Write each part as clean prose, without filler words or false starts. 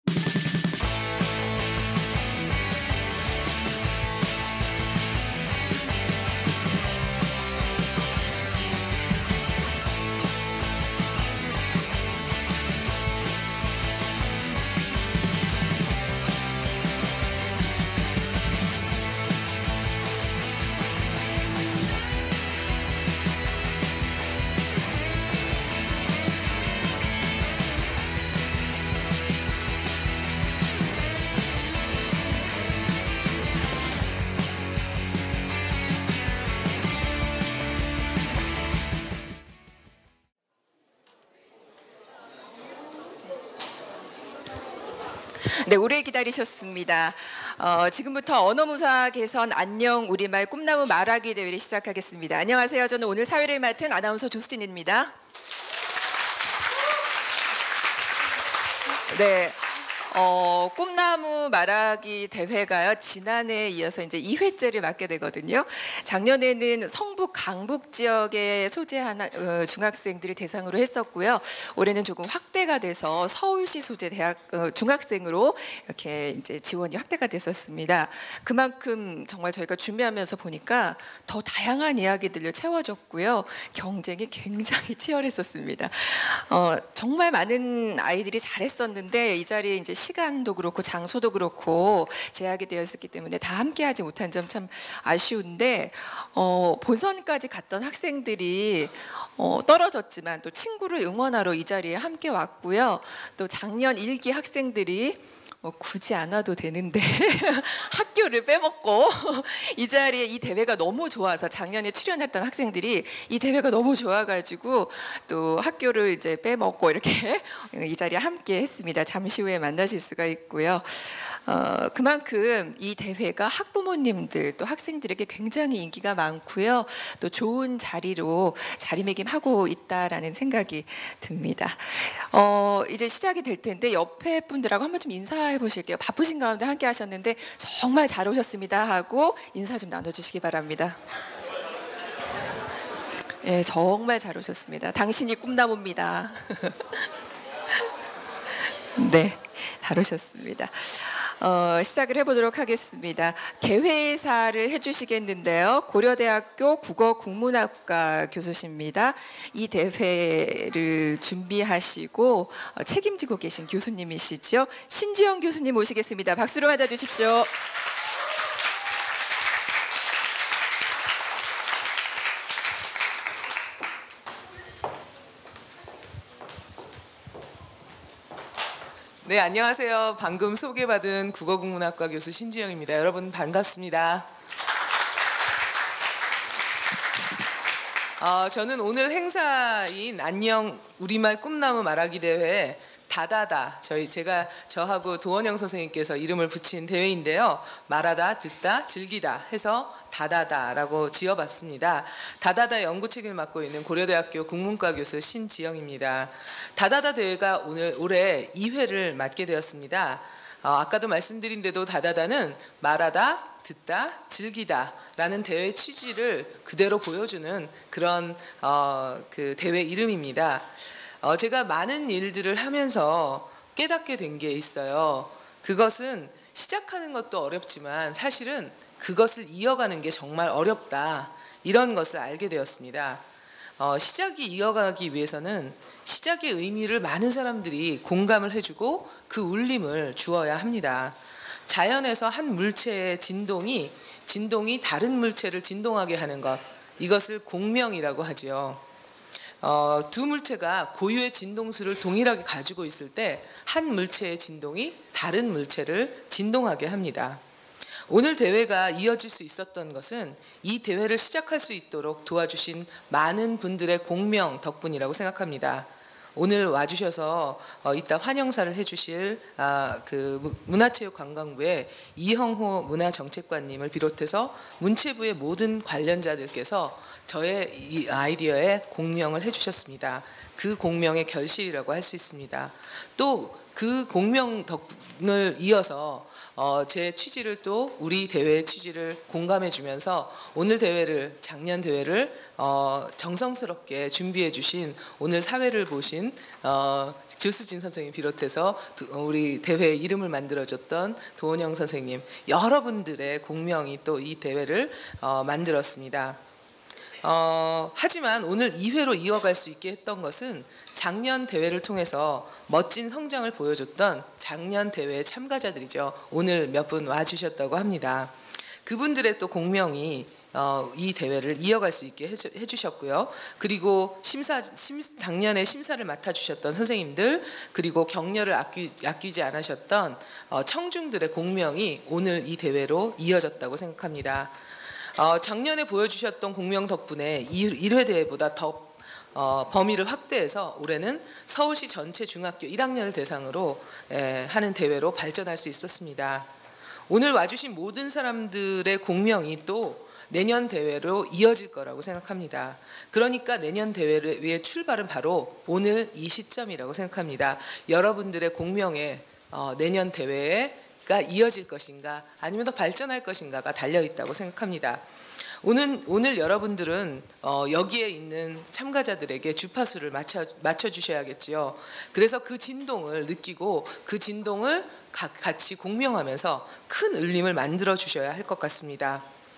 네, 오래 기다리셨습니다. 지금부터 언어무사 개선 안녕 우리말 꿈나무 말하기 대회를 시작하겠습니다. 안녕하세요. 저는 오늘 사회를 맡은 아나운서 조스틴입니다. 네. 꿈나무 말하기 대회가요, 지난해에 이어서 이제 2회째를 맡게 되거든요. 작년에는 성북 강북 지역에 소재한 중학생들을 대상으로 했었고요. 올해는 조금 확대가 돼서 서울시 소재 대학 중학생으로 이렇게 이제 지원이 확대가 됐었습니다. 그만큼 정말 저희가 준비하면서 보니까 더 다양한 이야기들을 채워줬고요. 경쟁이 굉장히 치열했었습니다. 정말 많은 아이들이 잘했었는데 이 자리에 이제 시간도 그렇고 장소도 그렇고 제약이 되었었기 때문에 다 함께하지 못한 점 참 아쉬운데, 본선까지 갔던 학생들이 떨어졌지만 또 친구를 응원하러 이 자리에 함께 왔고요. 또 작년 1기 학생들이 굳이 안 와도 되는데 학교를 빼먹고 이 자리에 이 대회가 너무 좋아서, 작년에 출연했던 학생들이 이 대회가 너무 좋아가지고 또 학교를 이제 빼먹고 이렇게 이 자리에 함께 했습니다. 잠시 후에 만나실 수가 있고요. 그만큼 이 대회가 학부모님들 또 학생들에게 굉장히 인기가 많고요. 또 좋은 자리로 자리매김하고 있다라는 생각이 듭니다. 이제 시작이 될 텐데 옆에 분들하고 한번 좀 인사해 보실게요. 바쁘신 가운데 함께 하셨는데 정말 잘 오셨습니다 하고 인사 좀 나눠주시기 바랍니다. 예, 정말 잘 오셨습니다. 당신이 꿈나무입니다. 네, 잘 오셨습니다. 시작을 해보도록 하겠습니다. 개회사를 해주시겠는데요. 고려대학교 국어국문학과 교수십니다. 이 대회를 준비하시고 책임지고 계신 교수님이시죠. 신지영 교수님 모시겠습니다. 박수로 맞아주십시오. 네, 안녕하세요. 방금 소개받은 국어국문학과 교수 신지영입니다. 여러분 반갑습니다. 저는 오늘 행사인 안녕 우리말 꿈나무 말하기 대회 다다다, 저하고 도원영 선생님께서 이름을 붙인 대회인데요. 말하다, 듣다, 즐기다 해서 다다다라고 지어봤습니다. 다다다 연구책을 맡고 있는 고려대학교 국문과 교수 신지영입니다. 다다다 대회가 올해 2회를 맡게 되었습니다. 아까도 말씀드린 대로 다다다는 말하다, 듣다, 즐기다 라는 대회 취지를 그대로 보여주는 그런 그 대회 이름입니다. 제가 많은 일들을 하면서 깨닫게 된 게 있어요. 그것은 시작하는 것도 어렵지만 사실은 그것을 이어가는 게 정말 어렵다, 이런 것을 알게 되었습니다. 시작이 이어가기 위해서는 시작의 의미를 많은 사람들이 공감을 해주고 그 울림을 주어야 합니다. 자연에서 한 물체의 진동이 다른 물체를 진동하게 하는 것, 이것을 공명이라고 하지요. 두 물체가 고유의 진동수를 동일하게 가지고 있을 때 한 물체의 진동이 다른 물체를 진동하게 합니다. 오늘 대회가 이어질 수 있었던 것은 이 대회를 시작할 수 있도록 도와주신 많은 분들의 공명 덕분이라고 생각합니다. 오늘 와주셔서 이따 환영사를 해주실 그 문화체육관광부의 이형호 문화정책관님을 비롯해서 문체부의 모든 관련자들께서 저의 이 아이디어에 공명을 해주셨습니다. 그 공명의 결실이라고 할 수 있습니다. 또 그 공명 덕분을 이어서 제 취지를 또 우리 대회의 취지를 공감해 주면서 오늘 대회를 작년 대회를 정성스럽게 준비해 주신 오늘 사회를 보신 조수진 선생님 비롯해서 우리 대회의 이름을 만들어줬던 도원영 선생님 여러분들의 공명이 또 이 대회를 만들었습니다. 하지만 오늘 2회로 이어갈 수 있게 했던 것은 작년 대회를 통해서 멋진 성장을 보여줬던 작년 대회 참가자들이죠. 오늘 몇 분 와주셨다고 합니다. 그분들의 또 공명이 이 대회를 이어갈 수 있게 해주셨고요. 그리고 작년에 심사를 맡아주셨던 선생님들, 그리고 격려를 아끼지 않으셨던 청중들의 공명이 오늘 이 대회로 이어졌다고 생각합니다. 작년에 보여주셨던 공명 덕분에 1회 대회보다 더 범위를 확대해서 올해는 서울시 전체 중학교 1학년을 대상으로 하는 대회로 발전할 수 있었습니다. 오늘 와주신 모든 사람들의 공명이 또 내년 대회로 이어질 거라고 생각합니다. 그러니까 내년 대회의 출발은 바로 오늘 이 시점이라고 생각합니다. 여러분들의 공명에 내년 대회가 이어질 것인가 아니면 더 발전할 것인가가 달려있다고 생각합니다. 오늘 여러분들은 여기에 있는 참가자들에게 주파수를 맞춰주셔야겠지요. 그래서 그 진동을 느끼고 그 진동을 같이 공명하면서 큰 울림을 만들어 주셔야 할 것 같습니다.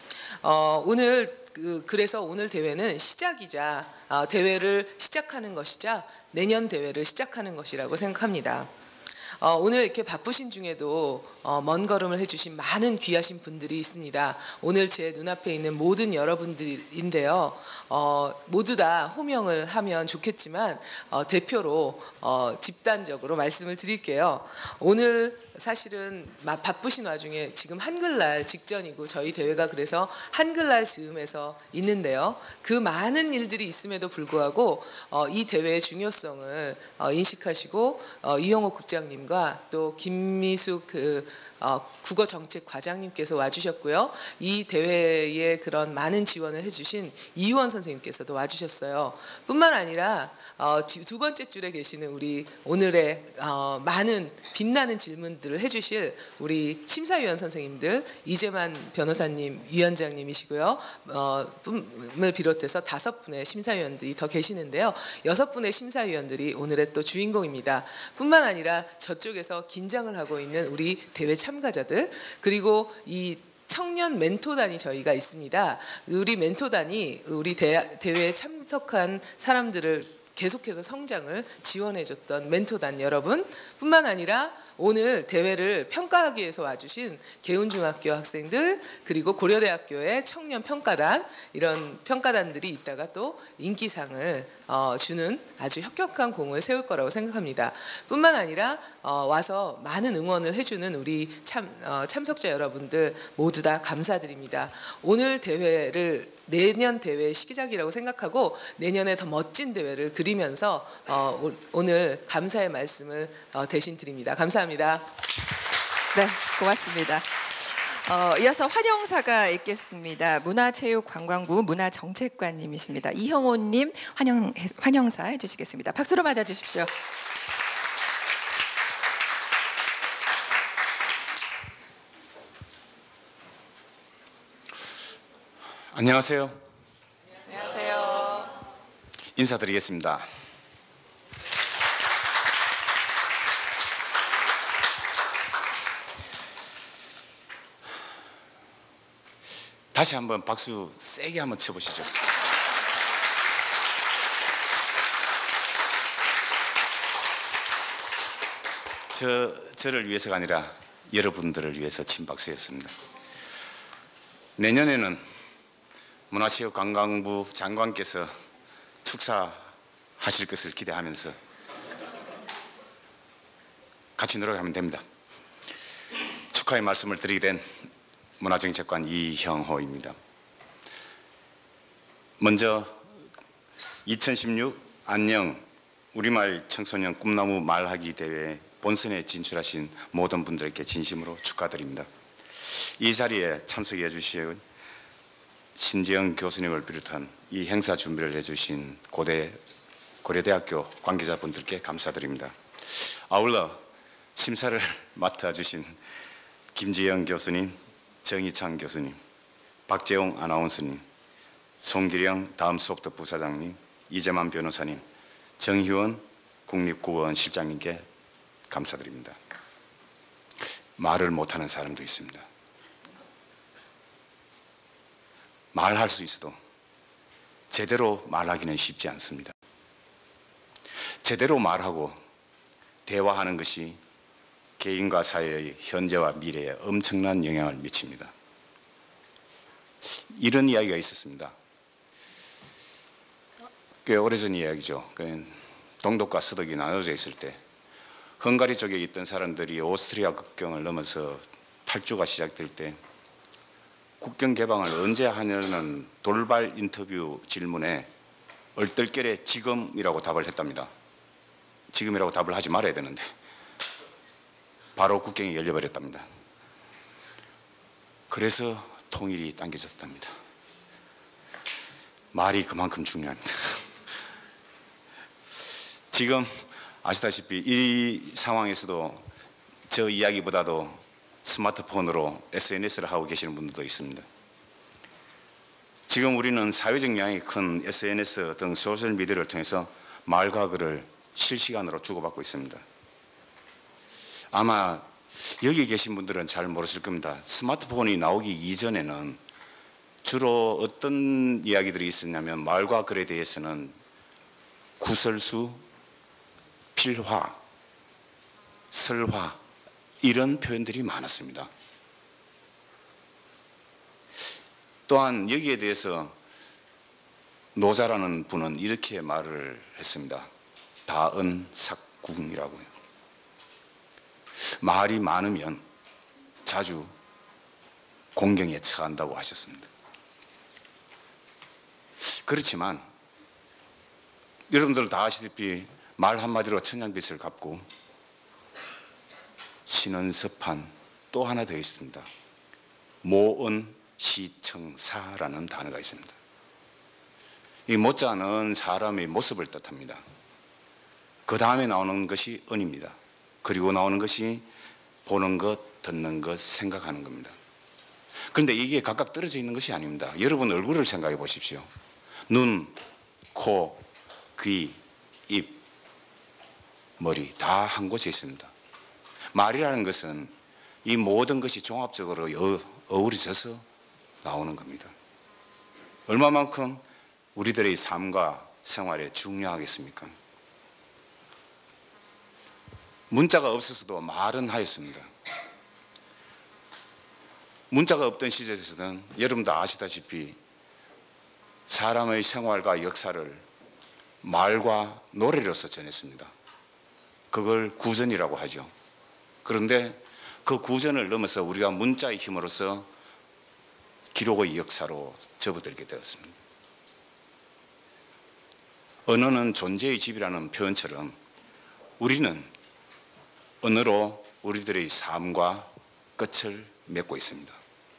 그래서 오늘 대회는 시작이자 대회를 시작하는 것이자 내년 대회를 시작하는 것이라고 생각합니다. 오늘 이렇게 바쁘신 중에도 먼 걸음을 해주신 많은 귀하신 분들이 있습니다. 오늘 제 눈앞에 있는 모든 여러분들인데요. 모두 다 호명을 하면 좋겠지만 대표로 집단적으로 말씀을 드릴게요. 오늘 사실은 바쁘신 와중에 지금 한글날 직전이고 저희 대회가 그래서 한글날 즈음에서 있는데요. 그 많은 일들이 있음에도 불구하고 이 대회의 중요성을 인식하시고 이영호 국장님과 또 김미숙 국어정책과장님께서 와주셨고요. 이 대회에 그런 많은 지원을 해주신 이유원 선생님께서도 와주셨어요. 뿐만 아니라 두 번째 줄에 계시는 우리 오늘의 많은 빛나는 질문들을 해주실 우리 심사위원 선생님들, 이재만 변호사님 위원장님이시고요. 을 비롯해서 5분의 심사위원들이 더 계시는데요. 6분의 심사위원들이 오늘의 또 주인공입니다. 뿐만 아니라 저쪽에서 긴장을 하고 있는 우리 대회 참가자들, 그리고 이 청년 멘토단이 저희가 있습니다. 우리 멘토단이 우리 대회에 참석한 사람들을 계속해서 성장을 지원해줬던 멘토단 여러분 뿐만 아니라 오늘 대회를 평가하기 위해서 와주신 개운중학교 학생들, 그리고 고려대학교의 청년 평가단, 이런 평가단들이 있다가 또 인기상을 주는 아주 혁혁한 공을 세울 거라고 생각합니다. 뿐만 아니라 와서 많은 응원을 해주는 우리 참석자 여러분들 모두 다 감사드립니다. 오늘 대회를 내년 대회의 시작이라고 생각하고 내년에 더 멋진 대회를 그리면서 오늘 감사의 말씀을 대신 드립니다. 감사합니다. 네, 고맙습니다. 이어서 환영사가 있겠습니다. 문화체육관광부 문화정책관님이십니다. 이형호님 환영사 해주시겠습니다. 박수로 맞아주십시오. 안녕하세요. 안녕하세요. 인사드리겠습니다. 다시 한번 박수 세게 한번 쳐보시죠. 저를 위해서가 아니라 여러분들을 위해서 친 박수였습니다. 내년에는 문화체육관광부 장관께서 축사하실 것을 기대하면서 같이 노력하면 됩니다. 축하의 말씀을 드리게 된 문화정책관 이형호입니다. 먼저 2016 안녕 우리말 청소년 꿈나무 말하기 대회 본선에 진출하신 모든 분들께 진심으로 축하드립니다. 이 자리에 참석해 주신 신재영 교수님을 비롯한 이 행사 준비를 해주신 고려대학교 관계자분들께 감사드립니다. 아울러 심사를 맡아주신 김지영 교수님, 정희창 교수님, 박재홍 아나운서님, 송기령 다음소프트 부사장님, 이재만 변호사님, 정희원 국립국어원 실장님께 감사드립니다. 말을 못하는 사람도 있습니다. 말할 수 있어도 제대로 말하기는 쉽지 않습니다. 제대로 말하고 대화하는 것이 개인과 사회의 현재와 미래에 엄청난 영향을 미칩니다. 이런 이야기가 있었습니다. 꽤 오래전 이야기죠. 동독과 서독이 나눠져 있을 때 헝가리 쪽에 있던 사람들이 오스트리아 국경을 넘어서 탈주가 시작될 때 국경 개방을 언제 하냐는 돌발 인터뷰 질문에 얼떨결에 지금이라고 답을 했답니다. 지금이라고 답을 하지 말아야 되는데 바로 국경이 열려버렸답니다. 그래서 통일이 당겨졌답니다. 말이 그만큼 중요합니다. 지금 아시다시피 이 상황에서도 저 이야기보다도 스마트폰으로 SNS를 하고 계시는 분들도 있습니다. 지금 우리는 사회적 영향이 큰 SNS 등 소셜미디어를 통해서 말과 글을 실시간으로 주고받고 있습니다. 아마 여기 계신 분들은 잘 모르실 겁니다. 스마트폰이 나오기 이전에는 주로 어떤 이야기들이 있었냐면 말과 글에 대해서는 구설수, 필화, 설화 이런 표현들이 많았습니다. 또한 여기에 대해서 노자라는 분은 이렇게 말을 했습니다. 다은삭궁이라고요. 말이 많으면 자주 공경에 처한다고 하셨습니다. 그렇지만 여러분들 다 아시다시피 말 한마디로 천냥빚을 갚고 신은섭한 또 하나 더 있습니다. 모은시청사라는 단어가 있습니다. 이 모자는 사람의 모습을 뜻합니다. 그 다음에 나오는 것이 은입니다. 그리고 나오는 것이 보는 것, 듣는 것, 생각하는 겁니다. 그런데 이게 각각 떨어져 있는 것이 아닙니다. 여러분 얼굴을 생각해 보십시오. 눈, 코, 귀, 입, 머리 다 한 곳에 있습니다. 말이라는 것은 이 모든 것이 종합적으로 어우러져서 나오는 겁니다. 얼마만큼 우리들의 삶과 생활에 중요하겠습니까? 문자가 없어서도 말은 하였습니다. 문자가 없던 시절에서는 여러분도 아시다시피 사람의 생활과 역사를 말과 노래로서 전했습니다. 그걸 구전이라고 하죠. 그런데 그 구전을 넘어서 우리가 문자의 힘으로써 기록의 역사로 접어들게 되었습니다. 언어는 존재의 집이라는 표현처럼 우리는 언어로 우리들의 삶과 끝을 맺고 있습니다.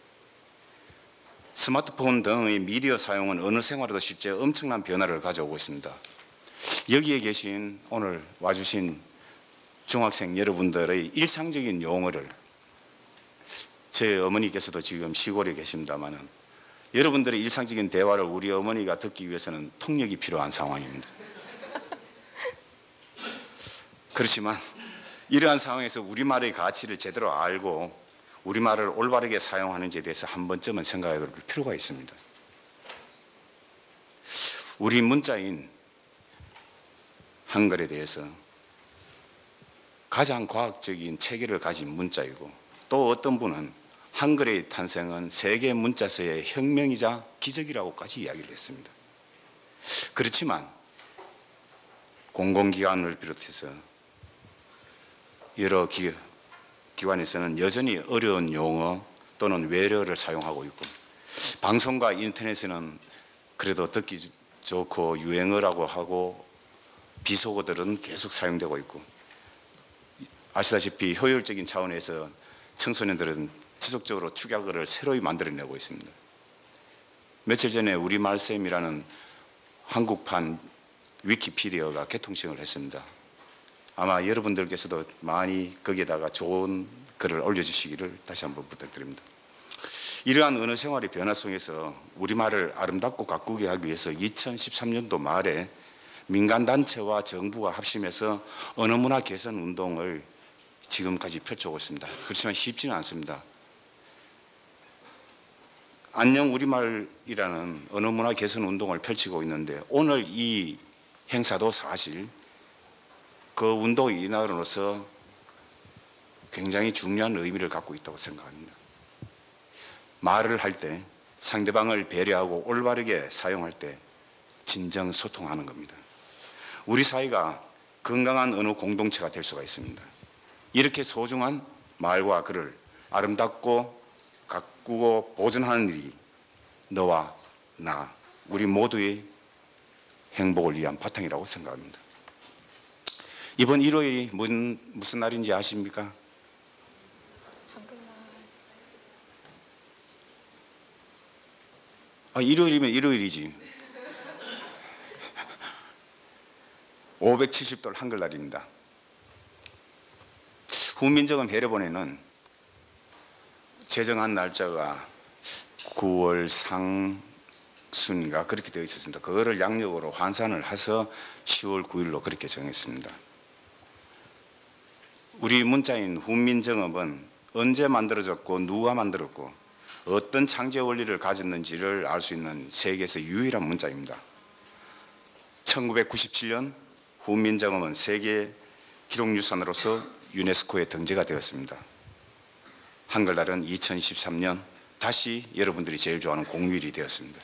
스마트폰 등의 미디어 사용은 어느 생활에도 실제 엄청난 변화를 가져오고 있습니다. 여기에 계신 오늘 와주신 중학생 여러분들의 일상적인 용어를 제 어머니께서도 지금 시골에 계십니다만은 여러분들의 일상적인 대화를 우리 어머니가 듣기 위해서는 통역이 필요한 상황입니다. 그렇지만 이러한 상황에서 우리말의 가치를 제대로 알고 우리말을 올바르게 사용하는지에 대해서 한 번쯤은 생각해 볼 필요가 있습니다. 우리 문자인 한글에 대해서 가장 과학적인 체계를 가진 문자이고 또 어떤 분은 한글의 탄생은 세계 문자서의 혁명이자 기적이라고까지 이야기를 했습니다. 그렇지만 공공기관을 비롯해서 여러 기관에서는 여전히 어려운 용어 또는 외래어를 사용하고 있고 방송과 인터넷에는 그래도 듣기 좋고 유행어라고 하고 비속어들은 계속 사용되고 있고 아시다시피 효율적인 차원에서 청소년들은 지속적으로 축약어를 새로이 만들어내고 있습니다. 며칠 전에 우리말쌤이라는 한국판 위키피디어가 개통식을 했습니다. 아마 여러분들께서도 많이 거기에다가 좋은 글을 올려주시기를 다시 한번 부탁드립니다. 이러한 언어 생활의 변화 속에서 우리말을 아름답고 가꾸게 하기 위해서 2013년도 말에 민간단체와 정부가 합심해서 언어문화 개선 운동을 지금까지 펼쳐오고 있습니다. 그렇지만 쉽지는 않습니다. 안녕 우리말이라는 언어문화 개선 운동을 펼치고 있는데 오늘 이 행사도 사실 그 운동의 일환으로서 굉장히 중요한 의미를 갖고 있다고 생각합니다. 말을 할 때 상대방을 배려하고 올바르게 사용할 때 진정 소통하는 겁니다. 우리 사회가 건강한 언어 공동체가 될 수가 있습니다. 이렇게 소중한 말과 글을 아름답고 가꾸고 보존하는 일이 너와 나 우리 모두의 행복을 위한 바탕이라고 생각합니다. 이번 일요일이 무슨 날인지 아십니까? 일요일이면 일요일이지. 570돌 한글날입니다. 훈민정음 해례본에는 제정한 날짜가 9월 상순인가 그렇게 되어 있었습니다. 그거를 양력으로 환산을 해서 10월 9일로 그렇게 정했습니다. 우리 문자인 훈민정음은 언제 만들어졌고 누가 만들었고 어떤 창제 원리를 가졌는지를 알 수 있는 세계에서 유일한 문자입니다. 1997년 훈민정음은 세계 기록유산으로서 유네스코에 등재가 되었습니다. 한글날은 2013년 다시 여러분들이 제일 좋아하는 공휴일이 되었습니다.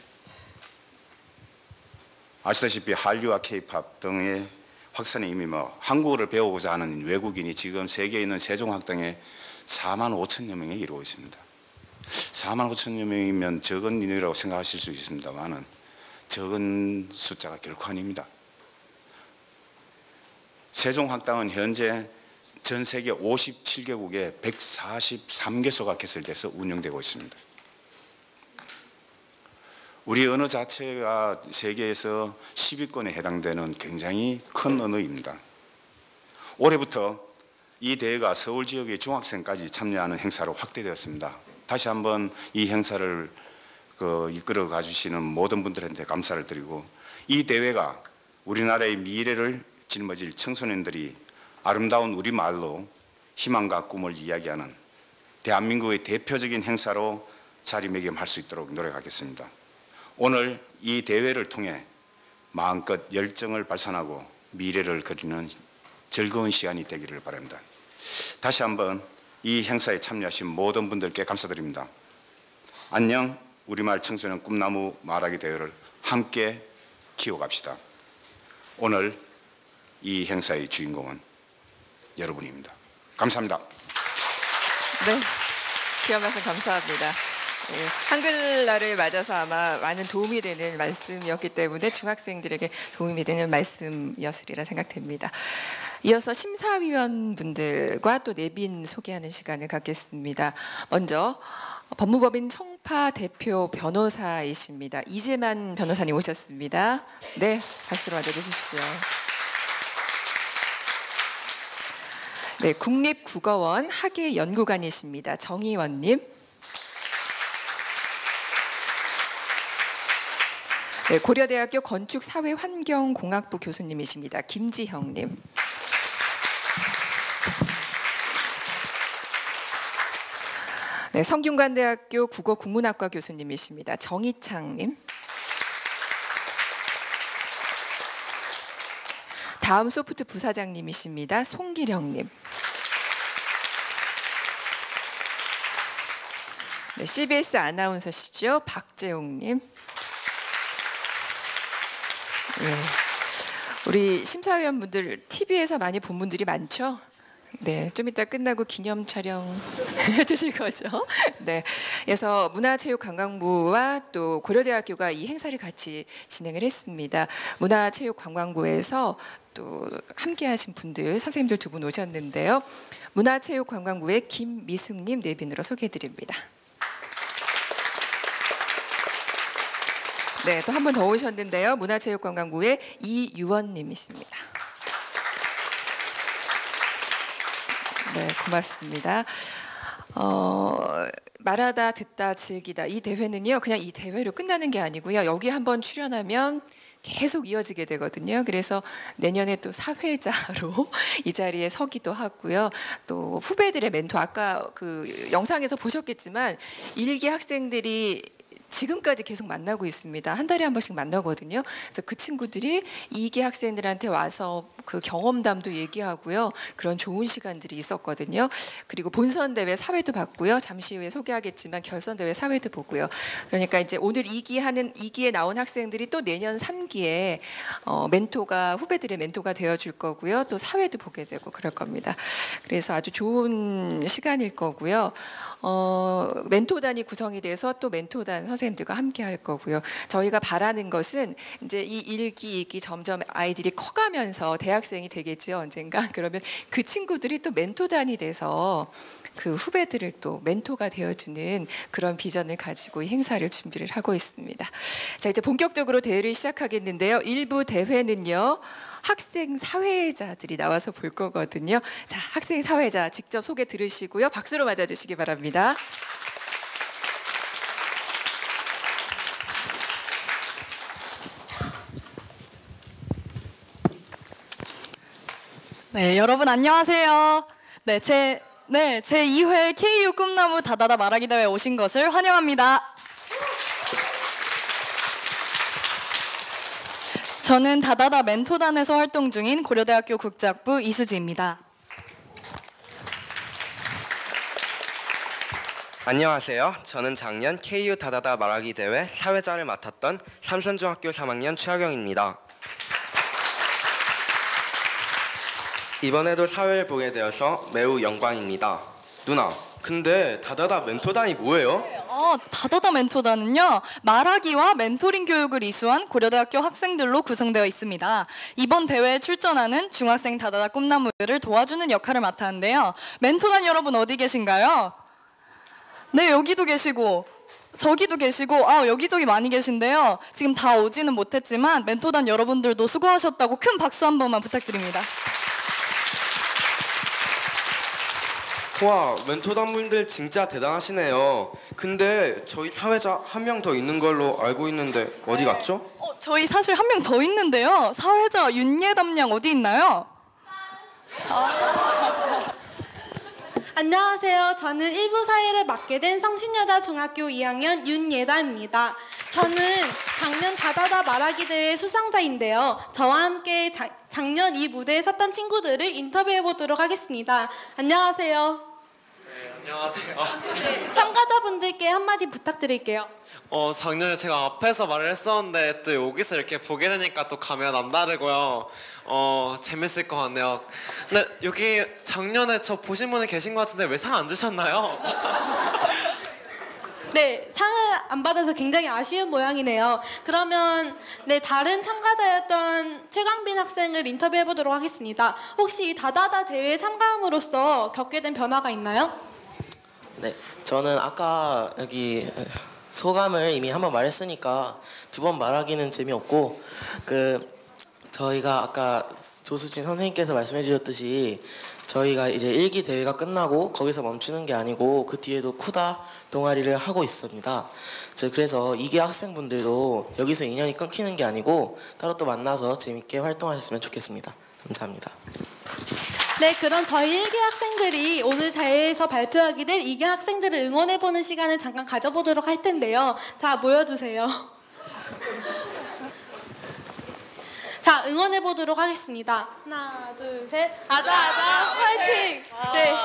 아시다시피 한류와 케이팝 등의 확산에 이미 한국어를 배우고자 하는 외국인이 지금 세계에 있는 세종학당에 4만 5천여 명에 이르고 있습니다. 4만 5천여 명이면 적은 인원이라고 생각하실 수 있습니다만 적은 숫자가 결코 아닙니다. 세종학당은 현재 전 세계 57개국에 143개소가 개설돼서 운영되고 있습니다. 우리 언어 자체가 세계에서 10위권에 해당되는 굉장히 큰 언어입니다. 올해부터 이 대회가 서울 지역의 중학생까지 참여하는 행사로 확대되었습니다. 다시 한번 이 행사를 이끌어 가주시는 모든 분들한테 감사를 드리고, 이 대회가 우리나라의 미래를 짊어질 청소년들이 아름다운 우리말로 희망과 꿈을 이야기하는 대한민국의 대표적인 행사로 자리매김할 수 있도록 노력하겠습니다. 오늘 이 대회를 통해 마음껏 열정을 발산하고 미래를 그리는 즐거운 시간이 되기를 바랍니다. 다시 한번 이 행사에 참여하신 모든 분들께 감사드립니다. 안녕 우리말 청소년 꿈나무 말하기 대회를 함께 키워갑시다. 오늘 이 행사의 주인공은 여러분입니다. 감사합니다. 네, 귀한 말씀 감사합니다. 네, 한글날을 맞아서 아마 많은 도움이 되는 말씀이었기 때문에 중학생들에게 도움이 되는 말씀이었으리라 생각됩니다. 이어서 심사위원분들과 또 내빈 소개하는 시간을 갖겠습니다. 먼저 법무법인 청파 대표 변호사이십니다. 이재만 변호사님 오셨습니다. 네, 박수로 맞아주십시오. 네, 국립국어원 학예연구관이십니다. 정의원님. 네, 고려대학교 건축사회환경공학부 교수님이십니다. 김지형님. 네, 성균관대학교 국어국문학과 교수님이십니다. 정희창님. 다음 소프트 부사장님이십니다. 송기령님. 네, CBS 아나운서시죠. 박재웅님. 네, 우리 심사위원분들 TV에서 많이 본 분들이 많죠? 네, 좀 이따 끝나고 기념 촬영 해주실 거죠? 네, 그래서 문화체육관광부와 또 고려대학교가 이 행사를 같이 진행을 했습니다. 문화체육관광부에서 또 함께하신 분들, 선생님들 두 분 오셨는데요. 문화체육관광부의 김미숙님 내빈으로 소개해드립니다. 네, 또 한 분 더 오셨는데요. 문화체육관광부의 이유원님이십니다. 네, 고맙습니다. 말하다 듣다 즐기다 이 대회는요 그냥 이 대회로 끝나는 게 아니고요 여기 한번 출연하면 계속 이어지게 되거든요. 그래서 내년에 또 사회자로 이 자리에 서기도 하고요. 또 후배들의 멘토 아까 그 영상에서 보셨겠지만 일기 학생들이 지금까지 계속 만나고 있습니다. 한 달에 한 번씩 만나거든요. 그래서 그 친구들이 2기 학생들한테 와서 그 경험담도 얘기하고요. 그런 좋은 시간들이 있었거든요. 그리고 본선 대회 사회도 봤고요. 잠시 후에 소개하겠지만 결선 대회 사회도 보고요. 그러니까 이제 오늘 2기에 나온 학생들이 또 내년 3기에 멘토가 후배들의 멘토가 되어 줄 거고요. 또 사회도 보게 되고 그럴 겁니다. 그래서 아주 좋은 시간일 거고요. 멘토단이 구성이 돼서 또 멘토단 선생님들과 함께 할 거고요. 저희가 바라는 것은 이제 이 1기, 2기 점점 아이들이 커가면서 대학생이 되겠죠 언젠가. 그러면 그 친구들이 또 멘토단이 돼서 그 후배들을 또 멘토가 되어주는 그런 비전을 가지고 이 행사를 준비를 하고 있습니다. 자, 이제 본격적으로 대회를 시작하겠는데요. 1부 대회는요. 학생 사회자들이 나와서 볼 거거든요. 자, 학생 사회자 직접 소개 들으시고요. 박수로 맞아주시기 바랍니다. 네, 여러분 안녕하세요. 네, 제 2회 KU 꿈나무 다다다 말하기 대회에 오신 것을 환영합니다. 저는 다다다 멘토단에서 활동 중인 고려대학교 국제학부 이수지입니다. 안녕하세요. 저는 작년 KU 다다다 말하기 대회 사회자를 맡았던 삼선중학교 3학년 최하경입니다. 이번에도 사회를 보게 되어서 매우 영광입니다. 누나, 근데 다다다 멘토단이 뭐예요? 다다다 멘토단은요, 말하기와 멘토링 교육을 이수한 고려대학교 학생들로 구성되어 있습니다. 이번 대회에 출전하는 중학생 다다다 꿈나무들을 도와주는 역할을 맡았는데요. 멘토단 여러분 어디 계신가요? 네, 여기도 계시고 저기도 계시고 여기저기 많이 계신데요. 지금 다 오지는 못했지만 멘토단 여러분들도 수고하셨다고 큰 박수 한 번만 부탁드립니다. 와, 멘토단분들 진짜 대단하시네요. 근데 저희 사회자 한 명 더 있는 걸로 알고 있는데 어디 갔죠? 저희 사실 한 명 더 있는데요. 사회자 윤예담 양 어디 있나요? 안녕하세요. 저는 1부 사회를 맡게 된 성신여자 중학교 2학년 윤예다입니다. 저는 작년 다다다 말하기 대회 수상자인데요. 저와 함께 작년 이 무대에 섰던 친구들을 인터뷰해 보도록 하겠습니다. 안녕하세요. 네, 안녕하세요. 네, 참가자분들께 한마디 부탁드릴게요. 작년에 제가 앞에서 말을 했었는데 또 여기서 이렇게 보게 되니까 또 감회가 남다르고요. 재밌을 것 같네요. 근데 여기 작년에 저 보신 분이 계신 것 같은데 왜 상 안 주셨나요? 네, 상을 안 받아서 굉장히 아쉬운 모양이네요. 그러면 다른 참가자였던 최강빈 학생을 인터뷰해 보도록 하겠습니다. 혹시 이 다다다 대회에 참가함으로써 겪게 된 변화가 있나요? 네, 저는 아까 여기 소감을 이미 한번 말했으니까 두 번 말하기는 재미없고 저희가 아까 조수진 선생님께서 말씀해 주셨듯이 저희가 이제 1기 대회가 끝나고 거기서 멈추는 게 아니고 그 뒤에도 쿠다 동아리를 하고 있습니다. 그래서 2기 학생분들도 여기서 인연이 끊기는 게 아니고 따로 또 만나서 재밌게 활동하셨으면 좋겠습니다. 감사합니다. 네, 그럼 저희 1기 학생들이 오늘 대회에서 발표하게 될 2기 학생들을 응원해보는 시간을 잠깐 가져보도록 할 텐데요. 자, 모여주세요. 자, 응원해보도록 하겠습니다. 하나, 둘, 셋. 아자아자 파이팅! 네.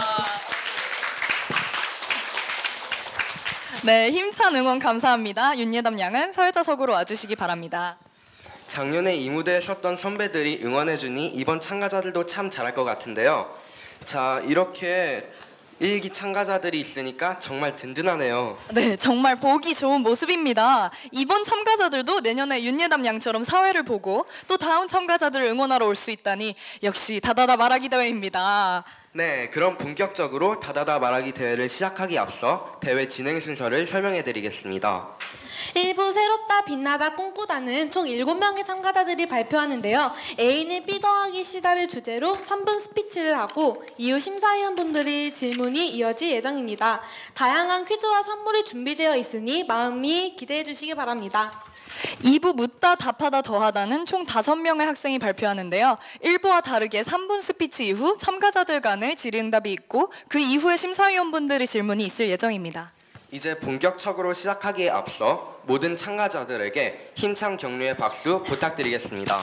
네, 힘찬 응원 감사합니다. 윤예담 양은 사회자석으로 와주시기 바랍니다. 작년에 이 무대에 섰던 선배들이 응원해주니 이번 참가자들도 참 잘할 것 같은데요. 자, 이렇게 1기 참가자들이 있으니까 정말 든든하네요. 네, 정말 보기 좋은 모습입니다. 이번 참가자들도 내년에 윤예담 양처럼 사회를 보고 또 다음 참가자들을 응원하러 올 수 있다니 역시 다다다 말하기 대회입니다. 네, 그럼 본격적으로 다다다 말하기 대회를 시작하기 앞서 대회 진행 순서를 설명해 드리겠습니다. 일부 새롭다 빛나다 꿈꾸다는 총 7명의 참가자들이 발표하는데요. A는 B 더하기 C다를 주제로 3분 스피치를 하고 이후 심사위원분들의 질문이 이어질 예정입니다. 다양한 퀴즈와 선물이 준비되어 있으니 마음이 기대해 주시기 바랍니다. 2부 묻다 답하다 더하다는 총 5명의 학생이 발표하는데요. 1부와 다르게 3분 스피치 이후 참가자들 간의 질의응답이 있고 그 이후에 심사위원분들의 질문이 있을 예정입니다. 이제 본격적으로 시작하기에 앞서 모든 참가자들에게 힘찬 격려의 박수 부탁드리겠습니다.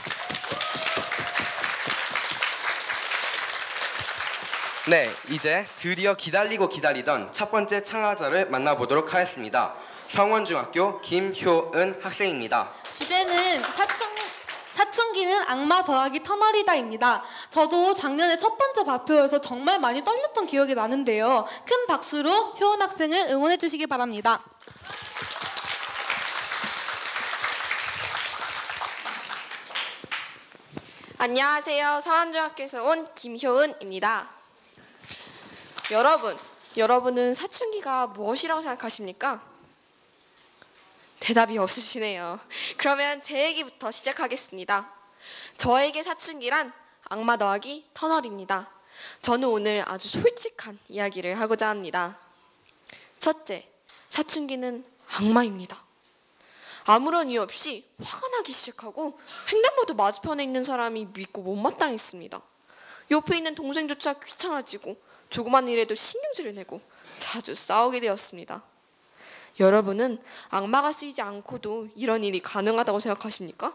네, 이제 드디어 기다리고 기다리던 첫 번째 참가자를 만나보도록 하겠습니다. 성원중학교 김효은 학생입니다. 주제는 사춘기는 악마 더하기 터널이다입니다. 저도 작년에 첫 번째 발표에서 정말 많이 떨렸던 기억이 나는데요. 큰 박수로 효은 학생을 응원해 주시기 바랍니다. 안녕하세요. 서안중학교에서 온 김효은입니다. 여러분은 사춘기가 무엇이라고 생각하십니까? 대답이 없으시네요. 그러면 제 얘기부터 시작하겠습니다. 저에게 사춘기란 악마 더하기 터널입니다. 저는 오늘 아주 솔직한 이야기를 하고자 합니다. 첫째, 사춘기는 악마입니다. 아무런 이유 없이 화가 나기 시작하고 횡단보도 맞은편에 있는 사람이 믿고 못마땅했습니다. 옆에 있는 동생조차 귀찮아지고 조그만 일에도 신경질을 내고 자주 싸우게 되었습니다. 여러분은 악마가 쓰이지 않고도 이런 일이 가능하다고 생각하십니까?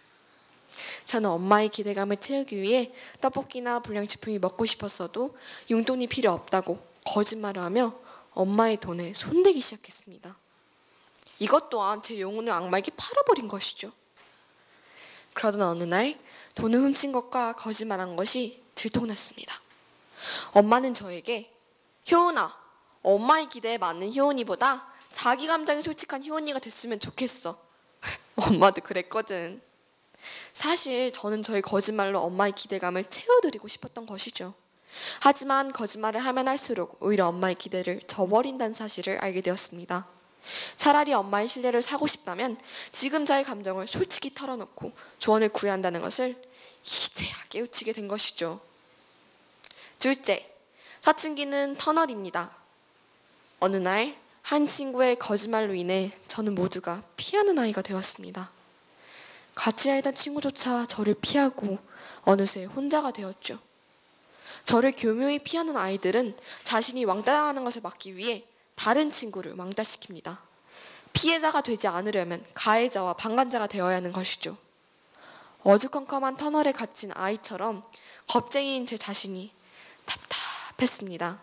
저는 엄마의 기대감을 채우기 위해 떡볶이나 불량식품이 먹고 싶었어도 용돈이 필요 없다고 거짓말을 하며 엄마의 돈에 손대기 시작했습니다. 이것 또한 제 영혼을 악마에게 팔아버린 것이죠. 그러던 어느 날 돈을 훔친 것과 거짓말한 것이 들통났습니다. 엄마는 저에게 효은아, 엄마의 기대에 맞는 효은이보다 자기 감정에 솔직한 효은이가 됐으면 좋겠어. 엄마도 그랬거든. 사실 저는 저의 거짓말로 엄마의 기대감을 채워드리고 싶었던 것이죠. 하지만 거짓말을 하면 할수록 오히려 엄마의 기대를 저버린다는 사실을 알게 되었습니다. 차라리 엄마의 신뢰를 사고 싶다면 지금 저의 감정을 솔직히 털어놓고 조언을 구해야 한다는 것을 이제야 깨우치게 된 것이죠. 둘째, 사춘기는 터널입니다. 어느 날 한 친구의 거짓말로 인해 저는 모두가 피하는 아이가 되었습니다. 같이 알던 친구조차 저를 피하고 어느새 혼자가 되었죠. 저를 교묘히 피하는 아이들은 자신이 왕따당하는 것을 막기 위해 다른 친구를 왕따시킵니다. 피해자가 되지 않으려면 가해자와 방관자가 되어야 하는 것이죠. 어두컴컴한 터널에 갇힌 아이처럼 겁쟁이인 제 자신이 답답했습니다.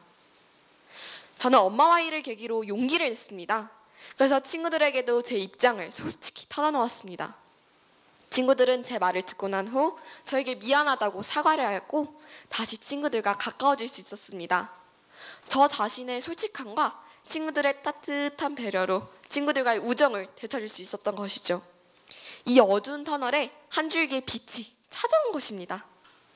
저는 엄마와 일을 계기로 용기를 냈습니다. 그래서 친구들에게도 제 입장을 솔직히 털어놓았습니다. 친구들은 제 말을 듣고 난 후 저에게 미안하다고 사과를 하였고 다시 친구들과 가까워질 수 있었습니다. 저 자신의 솔직함과 친구들의 따뜻한 배려로 친구들과의 우정을 되찾을 수 있었던 것이죠. 이 어두운 터널에 한 줄기의 빛이 찾아온 것입니다.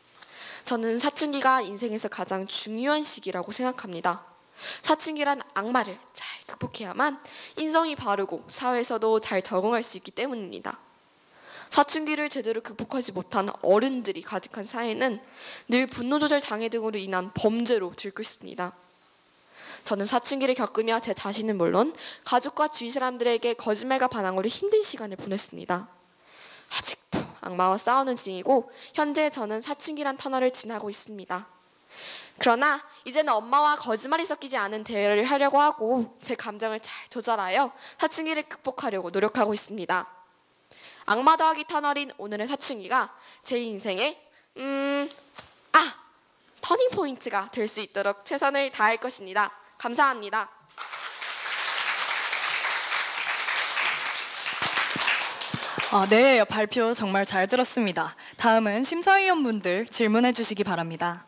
저는 사춘기가 인생에서 가장 중요한 시기라고 생각합니다. 사춘기란 악마를 잘 극복해야만 인성이 바르고 사회에서도 잘 적응할 수 있기 때문입니다. 사춘기를 제대로 극복하지 못한 어른들이 가득한 사회는 늘 분노조절 장애 등으로 인한 범죄로 들고 있습니다. 저는 사춘기를 겪으며 제 자신은 물론 가족과 주위 사람들에게 거짓말과 반항으로 힘든 시간을 보냈습니다. 아직도 악마와 싸우는 중이고 현재 저는 사춘기란 터널을 지나고 있습니다. 그러나 이제는 엄마와 거짓말이 섞이지 않은 대화를 하려고 하고 제 감정을 잘 조절하여 사춘기를 극복하려고 노력하고 있습니다. 악마 더하기 터널인 오늘의 사춘기가 제 인생의 터닝 포인트가 될 수 있도록 최선을 다할 것입니다. 감사합니다. 네, 발표 정말 잘 들었습니다. 다음은 심사위원분들 질문해 주시기 바랍니다.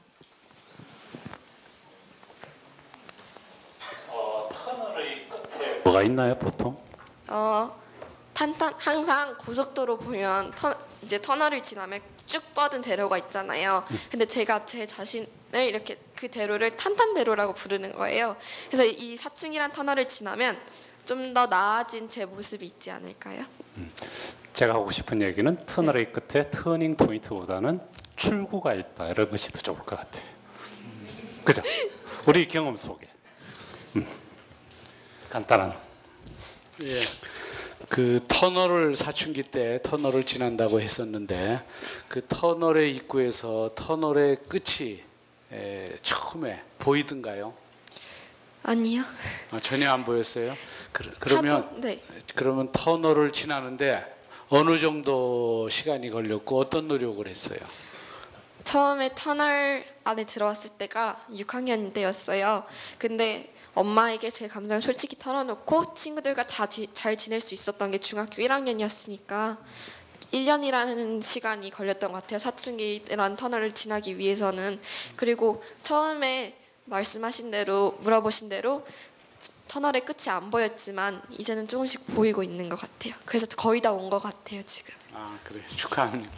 터널의 끝에 뭐가 있나요, 보통? 항상 고속도로 보면 이제 터널을 지나면 쭉 뻗은 대로가 있잖아요. 근데 제가 제 자신을 이렇게 그 대로를 탄탄대로라고 부르는 거예요. 그래서 이 사춘기란 터널을 지나면 좀 더 나아진 제 모습이 있지 않을까요? 제가 하고 싶은 얘기는 터널의 끝에 터닝 포인트보다는 출구가 있다 이런 것이 더 좋을 것 같아요. 그죠? 우리 경험 속에 간단한. 예. 그 터널을 사춘기 때 터널을 지난다고 했었는데 그 터널의 입구에서 터널의 끝이 처음에 보이던가요? 아니요. 전혀 안 보였어요? 그러면 네. 그러면 터널을 지나는데 어느 정도 시간이 걸렸고 어떤 노력을 했어요? 처음에 터널 안에 들어왔을 때가 6학년 때였어요. 근데 엄마에게 제 감정을 솔직히 털어놓고 친구들과 다 잘 지낼 수 있었던 게 중학교 1학년이었으니까 1년이라는 시간이 걸렸던 것 같아요. 사춘기라는 터널을 지나기 위해서는. 그리고 처음에 말씀하신 대로 물어보신 대로 터널의 끝이 안 보였지만 이제는 조금씩 보이고 있는 것 같아요. 그래서 거의 다 온 것 같아요 지금. 아 그래 축하합니다.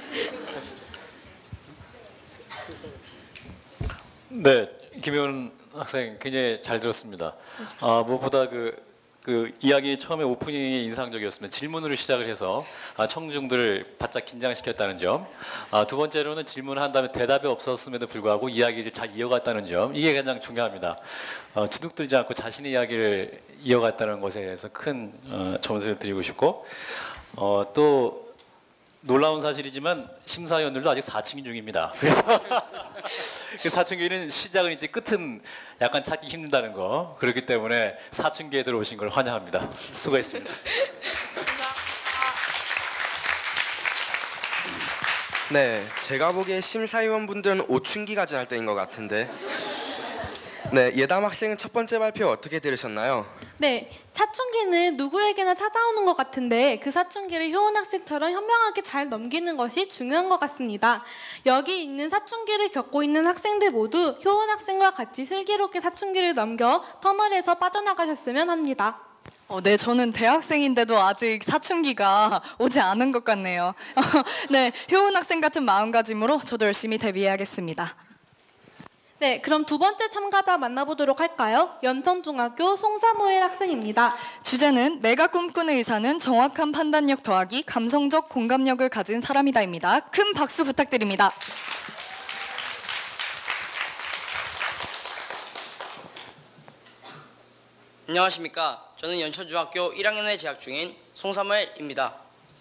네, 김효은 학생 굉장히 잘 들었습니다. 무엇보다 그 이야기 처음에 오프닝이 인상적이었습니다. 질문으로 시작을 해서 청중들을 바짝 긴장시켰다는 점. 두 번째로는 질문을 한 다음에 대답이 없었음에도 불구하고 이야기를 잘 이어갔다는 점. 이게 가장 중요합니다. 주눅들지 않고 자신의 이야기를 이어갔다는 것에 대해서 큰 점수를 드리고 싶고 또 놀라운 사실이지만 심사위원들도 아직 4층 중입니다. 그래서 그 사춘기는 시작은 이제 끝은 약간 찾기 힘든다는 거. 그렇기 때문에 사춘기에 들어오신 걸 환영합니다. 수고했습니다. 네, 제가 보기에 심사위원분들은 5춘기가 지날 때인 것 같은데. 네, 예담 학생은 첫 번째 발표 어떻게 들으셨나요? 네, 사춘기는 누구에게나 찾아오는 것 같은데 그 사춘기를 효은 학생처럼 현명하게 잘 넘기는 것이 중요한 것 같습니다. 여기 있는 사춘기를 겪고 있는 학생들 모두 효은 학생과 같이 슬기롭게 사춘기를 넘겨 터널에서 빠져나가셨으면 합니다. 네, 저는 대학생인데도 아직 사춘기가 오지 않은 것 같네요. 네, 효은 학생 같은 마음가짐으로 저도 열심히 데뷔해야겠습니다. 네, 그럼 두 번째 참가자 만나보도록 할까요? 연천중학교 송사무엘 학생입니다. 주제는 내가 꿈꾸는 의사는 정확한 판단력 더하기 감성적 공감력을 가진 사람이다입니다. 큰 박수 부탁드립니다. 안녕하십니까. 저는 연천중학교 1학년에 재학 중인 송사무엘입니다.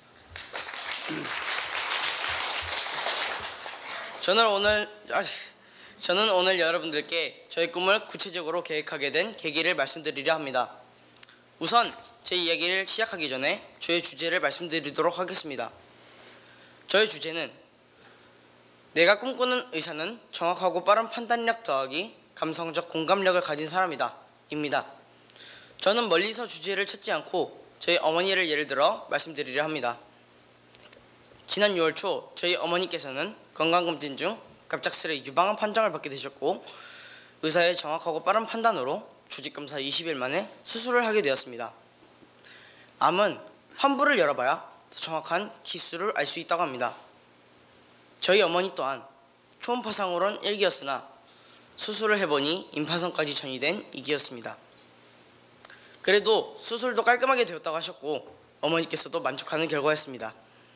저는 오늘 여러분들께 저희 꿈을 구체적으로 계획하게 된 계기를 말씀드리려 합니다. 우선 제 이야기를 시작하기 전에 저의 주제를 말씀드리도록 하겠습니다. 저의 주제는 내가 꿈꾸는 의사는 정확하고 빠른 판단력 더하기 감성적 공감력을 가진 사람이다 입니다. 저는 멀리서 주제를 찾지 않고 저희 어머니를 예를 들어 말씀드리려 합니다. 지난 6월 초 저희 어머니께서는 건강검진 중 갑작스레 유방암 판정을 받게 되셨고 의사의 정확하고 빠른 판단으로 조직검사 20일 만에 수술을 하게 되었습니다. 암은 환부를 열어봐야 더 정확한 기수를 알 수 있다고 합니다. 저희 어머니 또한 초음파상으론 1기였으나 수술을 해보니 임파선까지 전이된 2기였습니다. 그래도 수술도 깔끔하게 되었다고 하셨고 어머니께서도 만족하는 결과였습니다.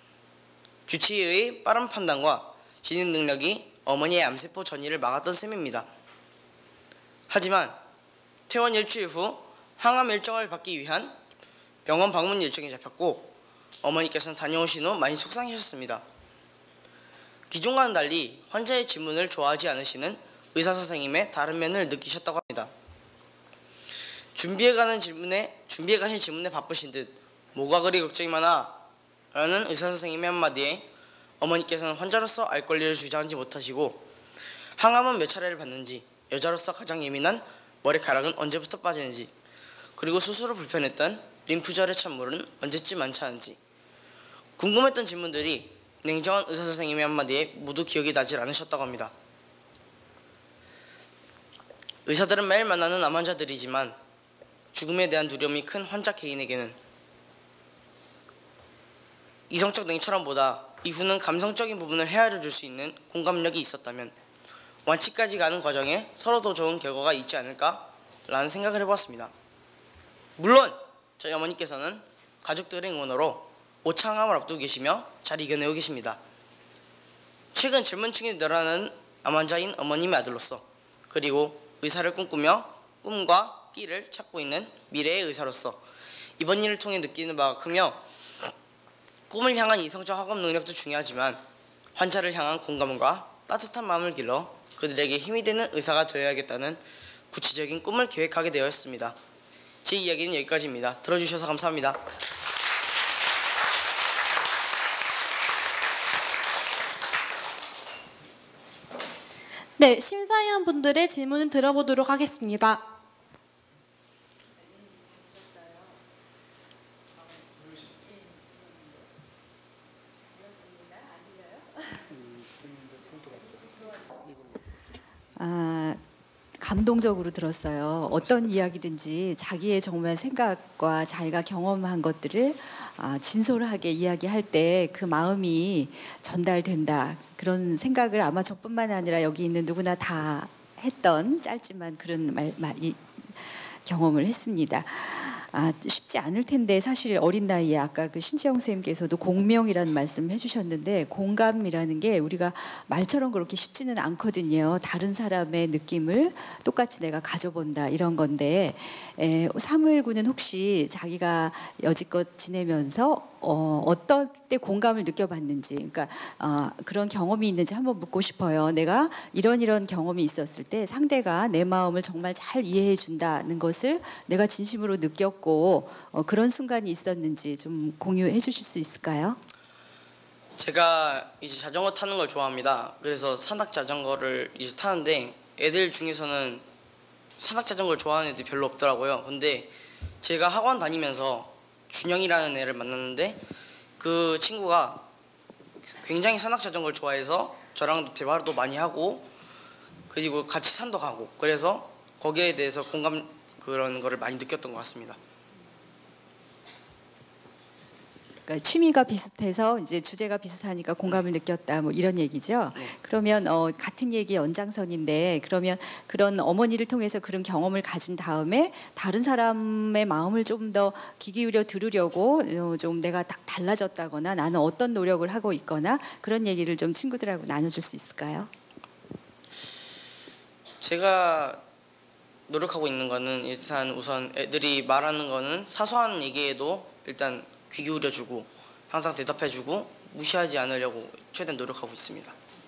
주치의의 빠른 판단과 진입 능력이 어머니의 암세포 전이를 막았던 셈입니다. 하지만 퇴원 일주일 후 항암 일정을 받기 위한 병원 방문 일정이 잡혔고 어머니께서는 다녀오신 후 많이 속상해하셨습니다. 기존과는 달리 환자의 질문을 좋아하지 않으시는 의사 선생님의 다른 면을 느끼셨다고 합니다. 준비해 가신 질문에 바쁘신 듯 뭐가 그리 걱정이 많아? 라는 의사 선생님의 한마디에 어머니께서는 환자로서 알 권리를 주장하지 못하시고 항암은 몇 차례를 받는지, 여자로서 가장 예민한 머리카락은 언제부터 빠지는지, 그리고 수술을 불편했던 림프절의 찬물은 언제쯤 많지 않은지 궁금했던 질문들이 냉정한 의사 선생님의 한마디에 모두 기억이 나질 않으셨다고 합니다. 의사들은 매일 만나는 암 환자들이지만 죽음에 대한 두려움이 큰 환자 개인에게는 이성적 냉철함보다 이후는 감성적인 부분을 헤아려 줄 수 있는 공감력이 있었다면 완치까지 가는 과정에 서로 더 좋은 결과가 있지 않을까라는 생각을 해보았습니다. 물론 저희 어머니께서는 가족들의 응원으로 모창함을 앞두고 계시며 잘 이겨내고 계십니다. 최근 젊은 층이 늘어나는 암환자인 어머님의 아들로서, 그리고 의사를 꿈꾸며 꿈과 끼를 찾고 있는 미래의 의사로서 이번 일을 통해 느끼는 바가 크며, 꿈을 향한 이성적 학업 능력도 중요하지만 환자를 향한 공감과 따뜻한 마음을 길러 그들에게 힘이 되는 의사가 되어야겠다는 구체적인 꿈을 계획하게 되었습니다. 제 이야기는 여기까지입니다. 들어주셔서 감사합니다. 네, 심사위원분들의 질문을 들어보도록 하겠습니다. 감동적으로 들었어요. 어떤 이야기든지 자기의 정말 생각과 자기가 경험한 것들을 진솔하게 이야기할 때 그 마음이 전달된다. 그런 생각을 아마 저뿐만 아니라 여기 있는 누구나 다 했던 짧지만 그런 경험을 했습니다. 쉽지 않을 텐데 사실 어린 나이에 아까 그 신지영 선생님께서도 공명이라는 말씀 해주셨는데 공감이라는 게 우리가 말처럼 그렇게 쉽지는 않거든요. 다른 사람의 느낌을 똑같이 내가 가져본다 이런 건데 사무엘 군은 혹시 자기가 여지껏 지내면서 어떨 때 공감을 느껴봤는지, 그러니까 그런 경험이 있는지 한번 묻고 싶어요. 내가 이런 경험이 있었을 때 상대가 내 마음을 정말 잘 이해해 준다는 것을 내가 진심으로 느꼈고 그런 순간이 있었는지 좀 공유해 주실 수 있을까요? 제가 이제 자전거 타는 걸 좋아합니다. 그래서 산악 자전거를 이제 타는데 애들 중에서는 산악 자전거를 좋아하는 애들이 별로 없더라고요. 근데 제가 학원 다니면서 준영이라는 애를 만났는데 그 친구가 굉장히 산악 자전거를 좋아해서 저랑도 대화도 많이 하고 그리고 같이 산도 가고, 그래서 거기에 대해서 공감 그런 거를 많이 느꼈던 것 같습니다. 그러니까 취미가 비슷해서 이제 주제가 비슷하니까 공감을 느꼈다 뭐 이런 얘기죠. 네. 그러면 같은 얘기 연장선인데, 그러면 그런 어머니를 통해서 그런 경험을 가진 다음에 다른 사람의 마음을 좀 더 귀 기울여 들으려고 좀 내가 달라졌다거나 나는 어떤 노력을 하고 있거나 그런 얘기를 좀 친구들하고 나눠줄 수 있을까요? 제가 노력하고 있는 거는 일단 우선 애들이 말하는 거는 사소한 얘기에도 일단 귀 기울여주고 항상 대답해주고 무시하지 않으려고 최대한 노력하고 있습니다.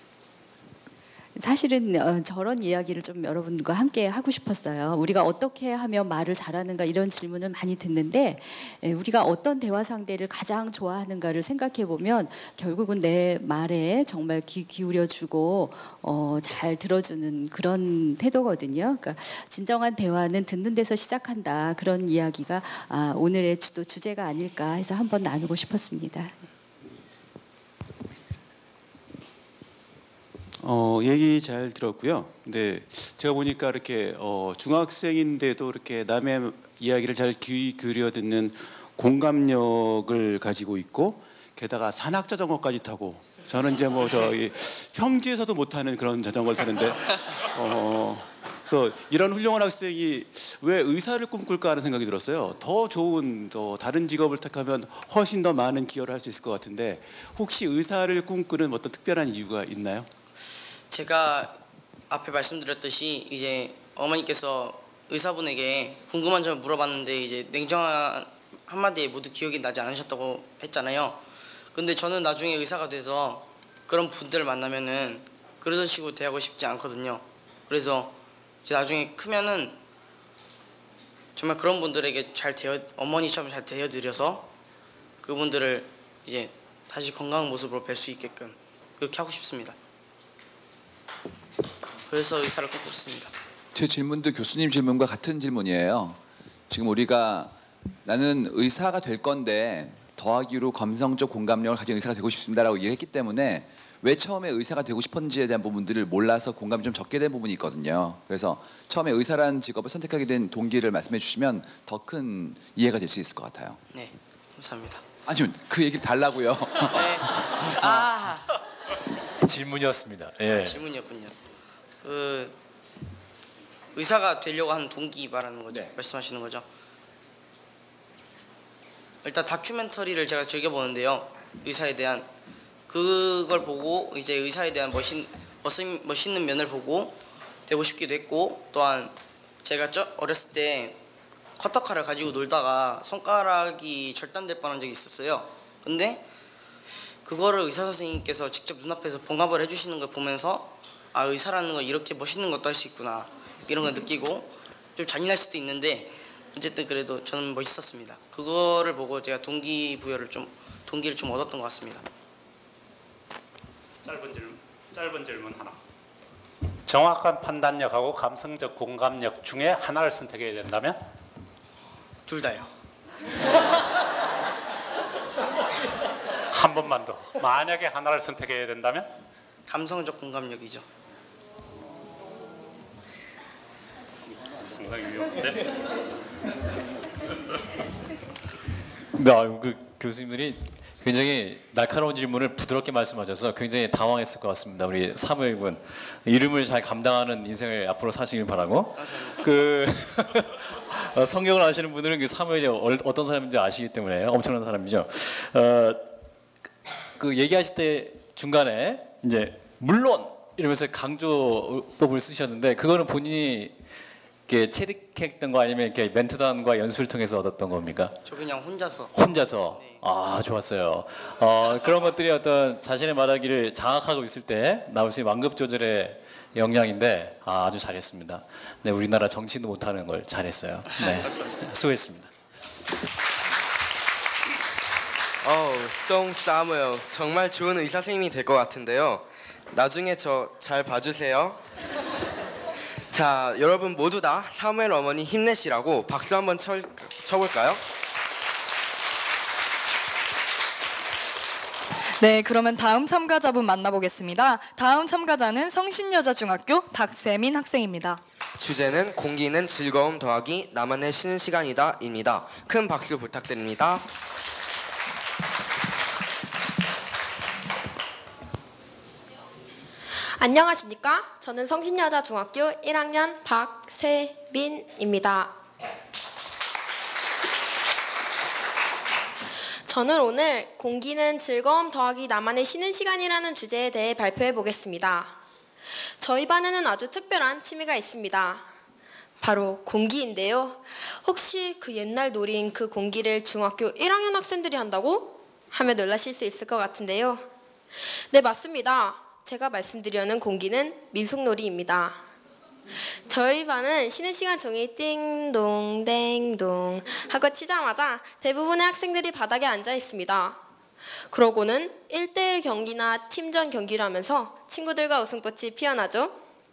사실은 저런 이야기를 좀 여러분과 함께 하고 싶었어요. 우리가 어떻게 하면 말을 잘하는가 이런 질문을 많이 듣는데 우리가 어떤 대화 상대를 가장 좋아하는가를 생각해 보면 결국은 내 말에 정말 귀 기울여주고 잘 들어주는 그런 태도거든요. 그러니까 진정한 대화는 듣는 데서 시작한다. 그런 이야기가 오늘의 주제가 아닐까 해서 한번 나누고 싶었습니다. 얘기 잘 들었고요. 근데 제가 보니까 이렇게 중학생인데도 이렇게 남의 이야기를 잘 귀 기울여 듣는 공감력을 가지고 있고 게다가 산악 자전거까지 타고, 저는 이제 뭐 저희 평지에서도 못하는 그런 자전거를 타는데 그래서 이런 훌륭한 학생이 왜 의사를 꿈꿀까 하는 생각이 들었어요. 더 좋은 다른 직업을 택하면 훨씬 더 많은 기여를 할 수 있을 것 같은데 혹시 의사를 꿈꾸는 어떤 특별한 이유가 있나요? 제가 앞에 말씀드렸듯이 이제 어머니께서 의사분에게 궁금한 점을 물어봤는데 이제 냉정한 한마디에 모두 기억이 나지 않으셨다고 했잖아요. 근데 저는 나중에 의사가 돼서 그런 분들을 만나면은 그러던 식으로 대하고 싶지 않거든요. 그래서 이제 나중에 크면은 정말 그런 분들에게 어머니처럼 잘 대해드려서 그분들을 이제 다시 건강한 모습으로 뵐 수 있게끔 그렇게 하고 싶습니다. 그래서 의사를 꿈꾸고 있습니다. 제 질문도 교수님 질문과 같은 질문이에요. 지금 우리가 나는 의사가 될 건데 더하기로 감성적 공감력을 가진 의사가 되고 싶습니다라고 얘기했기 때문에 왜 처음에 의사가 되고 싶었는지에 대한 부분들을 몰라서 공감이 좀 적게 된 부분이 있거든요. 그래서 처음에 의사라는 직업을 선택하게 된 동기를 말씀해 주시면 더 큰 이해가 될 수 있을 것 같아요. 네, 감사합니다. 아니요, 그 얘기를 달라고요. 네. 질문이었습니다. 예. 질문이었군요. 그 의사가 되려고 하는 동기 말하는 거죠? 네. 말씀하시는 거죠? 일단 다큐멘터리를 제가 즐겨보는데요. 의사에 대한 그걸 보고 이제 의사에 대한 멋있는 면을 보고 되고 싶기도 했고, 또한 제가 어렸을 때 커터칼을 가지고 놀다가 손가락이 절단될 뻔한 적이 있었어요. 근데 그거를 의사 선생님께서 직접 눈앞에서 봉합을 해주시는 걸 보면서 아, 의사라는 건 이렇게 멋있는 것도 할 수 있구나, 이런 걸 느끼고 좀 잔인할 수도 있는데 어쨌든 그래도 저는 멋있었습니다. 그거를 보고 제가 동기를 좀 얻었던 것 같습니다. 짧은 질문 하나. 정확한 판단력하고 감성적 공감력 중에 하나를 선택해야 된다면? 둘 다요. 한 번만 더. 만약에 하나를 선택해야 된다면? 감성적 공감력이죠. 상당히 위험한데? 네, 그 교수님들이 굉장히 날카로운 질문을 부드럽게 말씀하셔서 굉장히 당황했을 것 같습니다. 우리 사무엘 군 이름을 잘 감당하는 인생을 앞으로 사시길 바라고. 그 성경을 아시는 분들은 그 사무엘이 어떤 사람인지 아시기 때문에 엄청난 사람이죠. 그 얘기하실 때 중간에 이제 물론 이러면서 강조법을 쓰셨는데 그거는 본인이 이렇게 체득했던 거 아니면 이렇게 멘토단과 연수를 통해서 얻었던 겁니까? 저 그냥 혼자서. 네. 아, 좋았어요. 그런 것들이 어떤 자신의 말하기를 장악하고 있을 때 나올 수 있는 완급 조절의 역량인데 아주 잘했습니다. 네, 우리나라 정치도 못하는 걸 잘했어요. 네, 수고했습니다. 송 사무엘 정말 좋은 의사 선생님이 될 것 같은데요. 나중에 저 잘 봐주세요. 자, 여러분 모두 다 사무엘 어머니 힘내시라고 박수 한번 쳐볼까요? 네, 그러면 다음 참가자분 만나보겠습니다. 다음 참가자는 성신여자중학교 박세민 학생입니다. 주제는 공기는 즐거움 더하기 나만의 쉬는 시간이다 입니다. 큰 박수 부탁드립니다. 안녕하십니까? 저는 성신여자중학교 1학년 박세민입니다. 저는 오늘 공기는 즐거움 더하기 나만의 쉬는 시간이라는 주제에 대해 발표해 보겠습니다. 저희 반에는 아주 특별한 취미가 있습니다. 바로 공기인데요. 혹시 그 옛날 놀이인 그 공기를 중학교 1학년 학생들이 한다고? 하며 놀라실 수 있을 것 같은데요. 네, 맞습니다. 제가 말씀드리려는 공기는 민속놀이입니다. 저희 반은 쉬는 시간 종이 띵동 땡동 하고 치자마자 대부분의 학생들이 바닥에 앉아 있습니다. 그러고는 1대1 경기나 팀전 경기를 하면서 친구들과 웃음꽃이 피어나죠.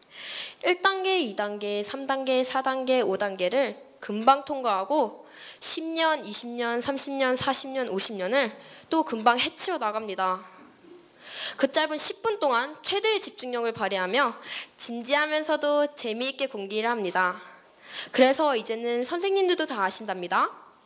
1단계, 2단계, 3단계, 4단계, 5단계를 금방 통과하고 10년, 20년, 30년, 40년, 50년을 또 금방 해치워 나갑니다. 그 짧은 10분 동안 최대의 집중력을 발휘하며 진지하면서도 재미있게 공기를 합니다. 그래서 이제는 선생님들도 다 아신답니다.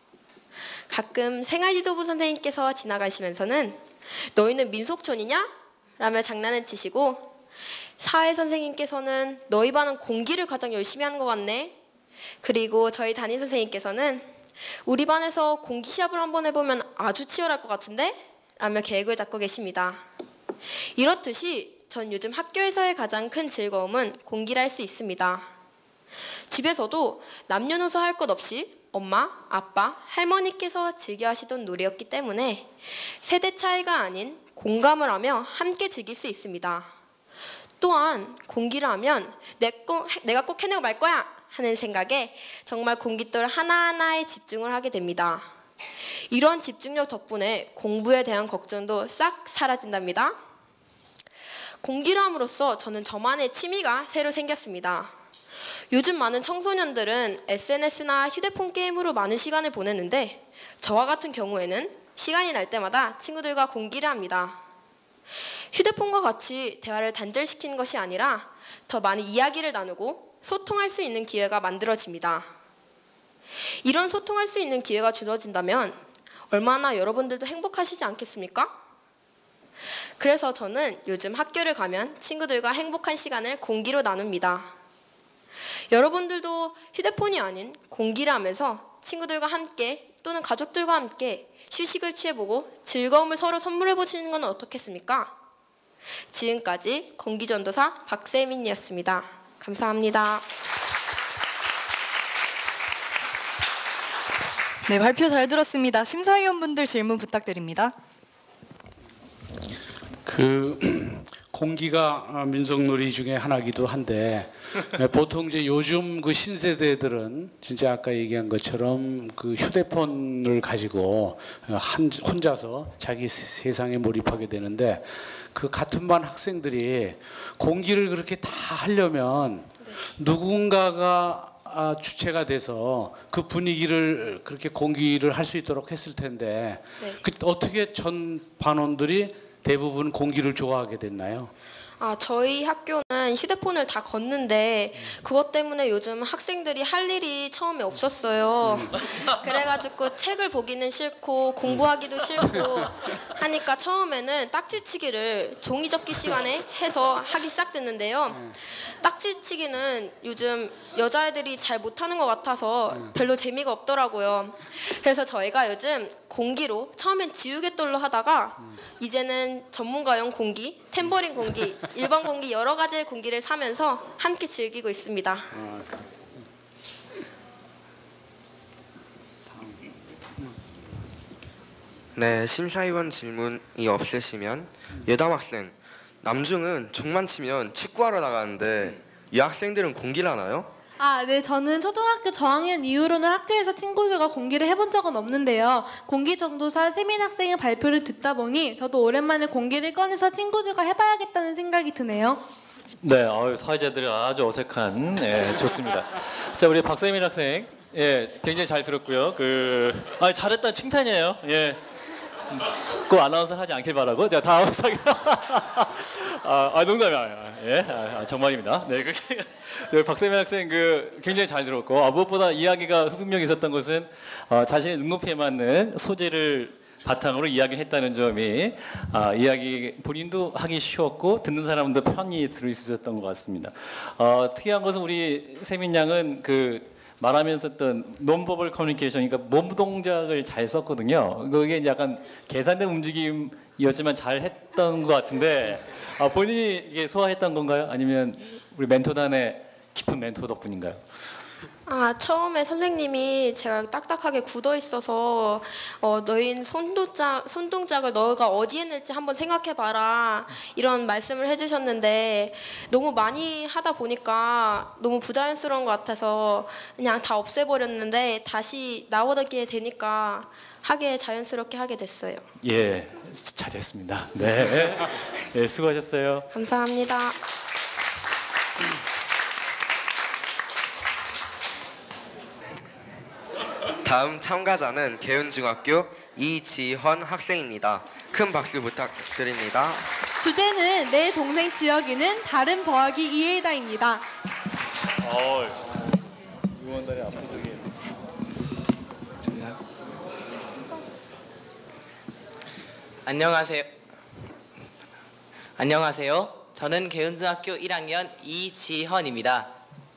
가끔 생활지도부 선생님께서 지나가시면서는 너희는 민속촌이냐? 라며 장난을 치시고 사회 선생님께서는 너희 반은 공기를 가장 열심히 하는 것 같네. 그리고 저희 담임 선생님께서는 우리 반에서 공기 시합을 한번 해보면 아주 치열할 것 같은데? 라며 계획을 잡고 계십니다. 이렇듯이 전 요즘 학교에서의 가장 큰 즐거움은 공기를 할 수 있습니다. 집에서도 남녀노소 할 것 없이 엄마, 아빠, 할머니께서 즐겨 하시던 놀이였기 때문에 세대 차이가 아닌 공감을 하며 함께 즐길 수 있습니다. 또한 공기를 하면 내가 꼭 해내고 말 거야 하는 생각에 정말 공깃돌 하나하나에 집중을 하게 됩니다. 이런 집중력 덕분에 공부에 대한 걱정도 싹 사라진답니다. 공기를 함으로써 저는 저만의 취미가 새로 생겼습니다. 요즘 많은 청소년들은 SNS나 휴대폰 게임으로 많은 시간을 보내는데 저와 같은 경우에는 시간이 날 때마다 친구들과 공기를 합니다. 휴대폰과 같이 대화를 단절시키는 것이 아니라 더 많은 이야기를 나누고 소통할 수 있는 기회가 만들어집니다. 이런 소통할 수 있는 기회가 주어진다면 얼마나 여러분들도 행복하시지 않겠습니까? 그래서 저는 요즘 학교를 가면 친구들과 행복한 시간을 공기로 나눕니다. 여러분들도 휴대폰이 아닌 공기를 하면서 친구들과 함께 또는 가족들과 함께 휴식을 취해보고 즐거움을 서로 선물해보시는 건 어떻겠습니까? 지금까지 공기전도사 박세민이었습니다. 감사합니다. 네, 발표 잘 들었습니다. 심사위원분들 질문 부탁드립니다. 공기가 민속놀이 중에 하나기도 한데 보통 이제 요즘 그 신세대들은 진짜 아까 얘기한 것처럼 그 휴대폰을 가지고 혼자서 자기 세상에 몰입하게 되는데 그 같은 반 학생들이 공기를 그렇게 다 하려면 누군가가 주체가 돼서 그 분위기를 그렇게 공기를 할 수 있도록 했을 텐데 그 어떻게 전 반원들이 대부분 공기를 좋아하게 됐나요? 저희 학교는 휴대폰을 다 걷는데 그것 때문에 요즘 학생들이 할 일이 처음에 없었어요. 그래가지고 책을 보기는 싫고 공부하기도 싫고 하니까 처음에는 딱지치기를 종이접기 시간에 해서 하기 시작됐는데요. 딱지치기는 요즘 여자애들이 잘 못하는 것 같아서 별로 재미가 없더라고요. 그래서 저희가 요즘 공기로 처음엔 지우개돌로 하다가 이제는 전문가용 공기, 탬버린 공기, 일반 공기 여러 가지의 공기를 사면서 함께 즐기고 있습니다. 네, 심사위원 질문이 없으시면 여담 학생, 남중은 종만 치면 축구하러 나가는데 여학생들은 공기를 하나요? 네, 저는 초등학교 저학년 이후로는 학교에서 친구들과 공기를 해본 적은 없는데요. 공기전도사 세민 학생의 발표를 듣다 보니 저도 오랜만에 공기를 꺼내서 친구들과 해봐야겠다는 생각이 드네요. 네, 사회자들이 아주 어색한, 좋습니다. 자, 우리 박세민 학생, 굉장히 잘 들었고요. 잘했다 칭찬이에요. 꼭 아나운서 하지 않길 바라고. 자, 다음 사기. 농담이에요. 정말입니다. 네, 박세민 학생 굉장히 잘 들었고 무엇보다 이야기가 흡입력이 있었던 것은 자신의 눈높이에 맞는 소재를 바탕으로 이야기를 했다는 점이 이야기 본인도 하기 쉬웠고 듣는 사람도 편히 들을 수 있었던 것 같습니다. 특이한 것은 우리 세민 양은 말하면서 어떤 논버벌 커뮤니케이션, 그러니까 몸 동작을 잘 썼거든요. 그게 약간 계산된 움직임이었지만 잘 했던 것 같은데 본인이 이게 소화했던 건가요? 아니면 우리 멘토단의 깊은 멘토 덕분인가요? 처음에 선생님이 제가 딱딱하게 굳어 있어서 너희 손동작을 너가 어디에 낼지 한번 생각해봐라 이런 말씀을 해주셨는데 너무 많이 하다 보니까 너무 부자연스러운 것 같아서 그냥 다 없애버렸는데 다시 나오게 되니까 자연스럽게 하게 됐어요. 예, 잘했습니다. 네, 수고하셨어요. 감사합니다. 다음 참가자는 개운중학교 이지헌 학생입니다. 큰 박수 부탁드립니다. 주제는 내 동생 지혁이는 다른 더하기 2에다입니다. 응원단의 압도적인. 안녕하세요. 저는 개운중학교 1학년 이지헌입니다.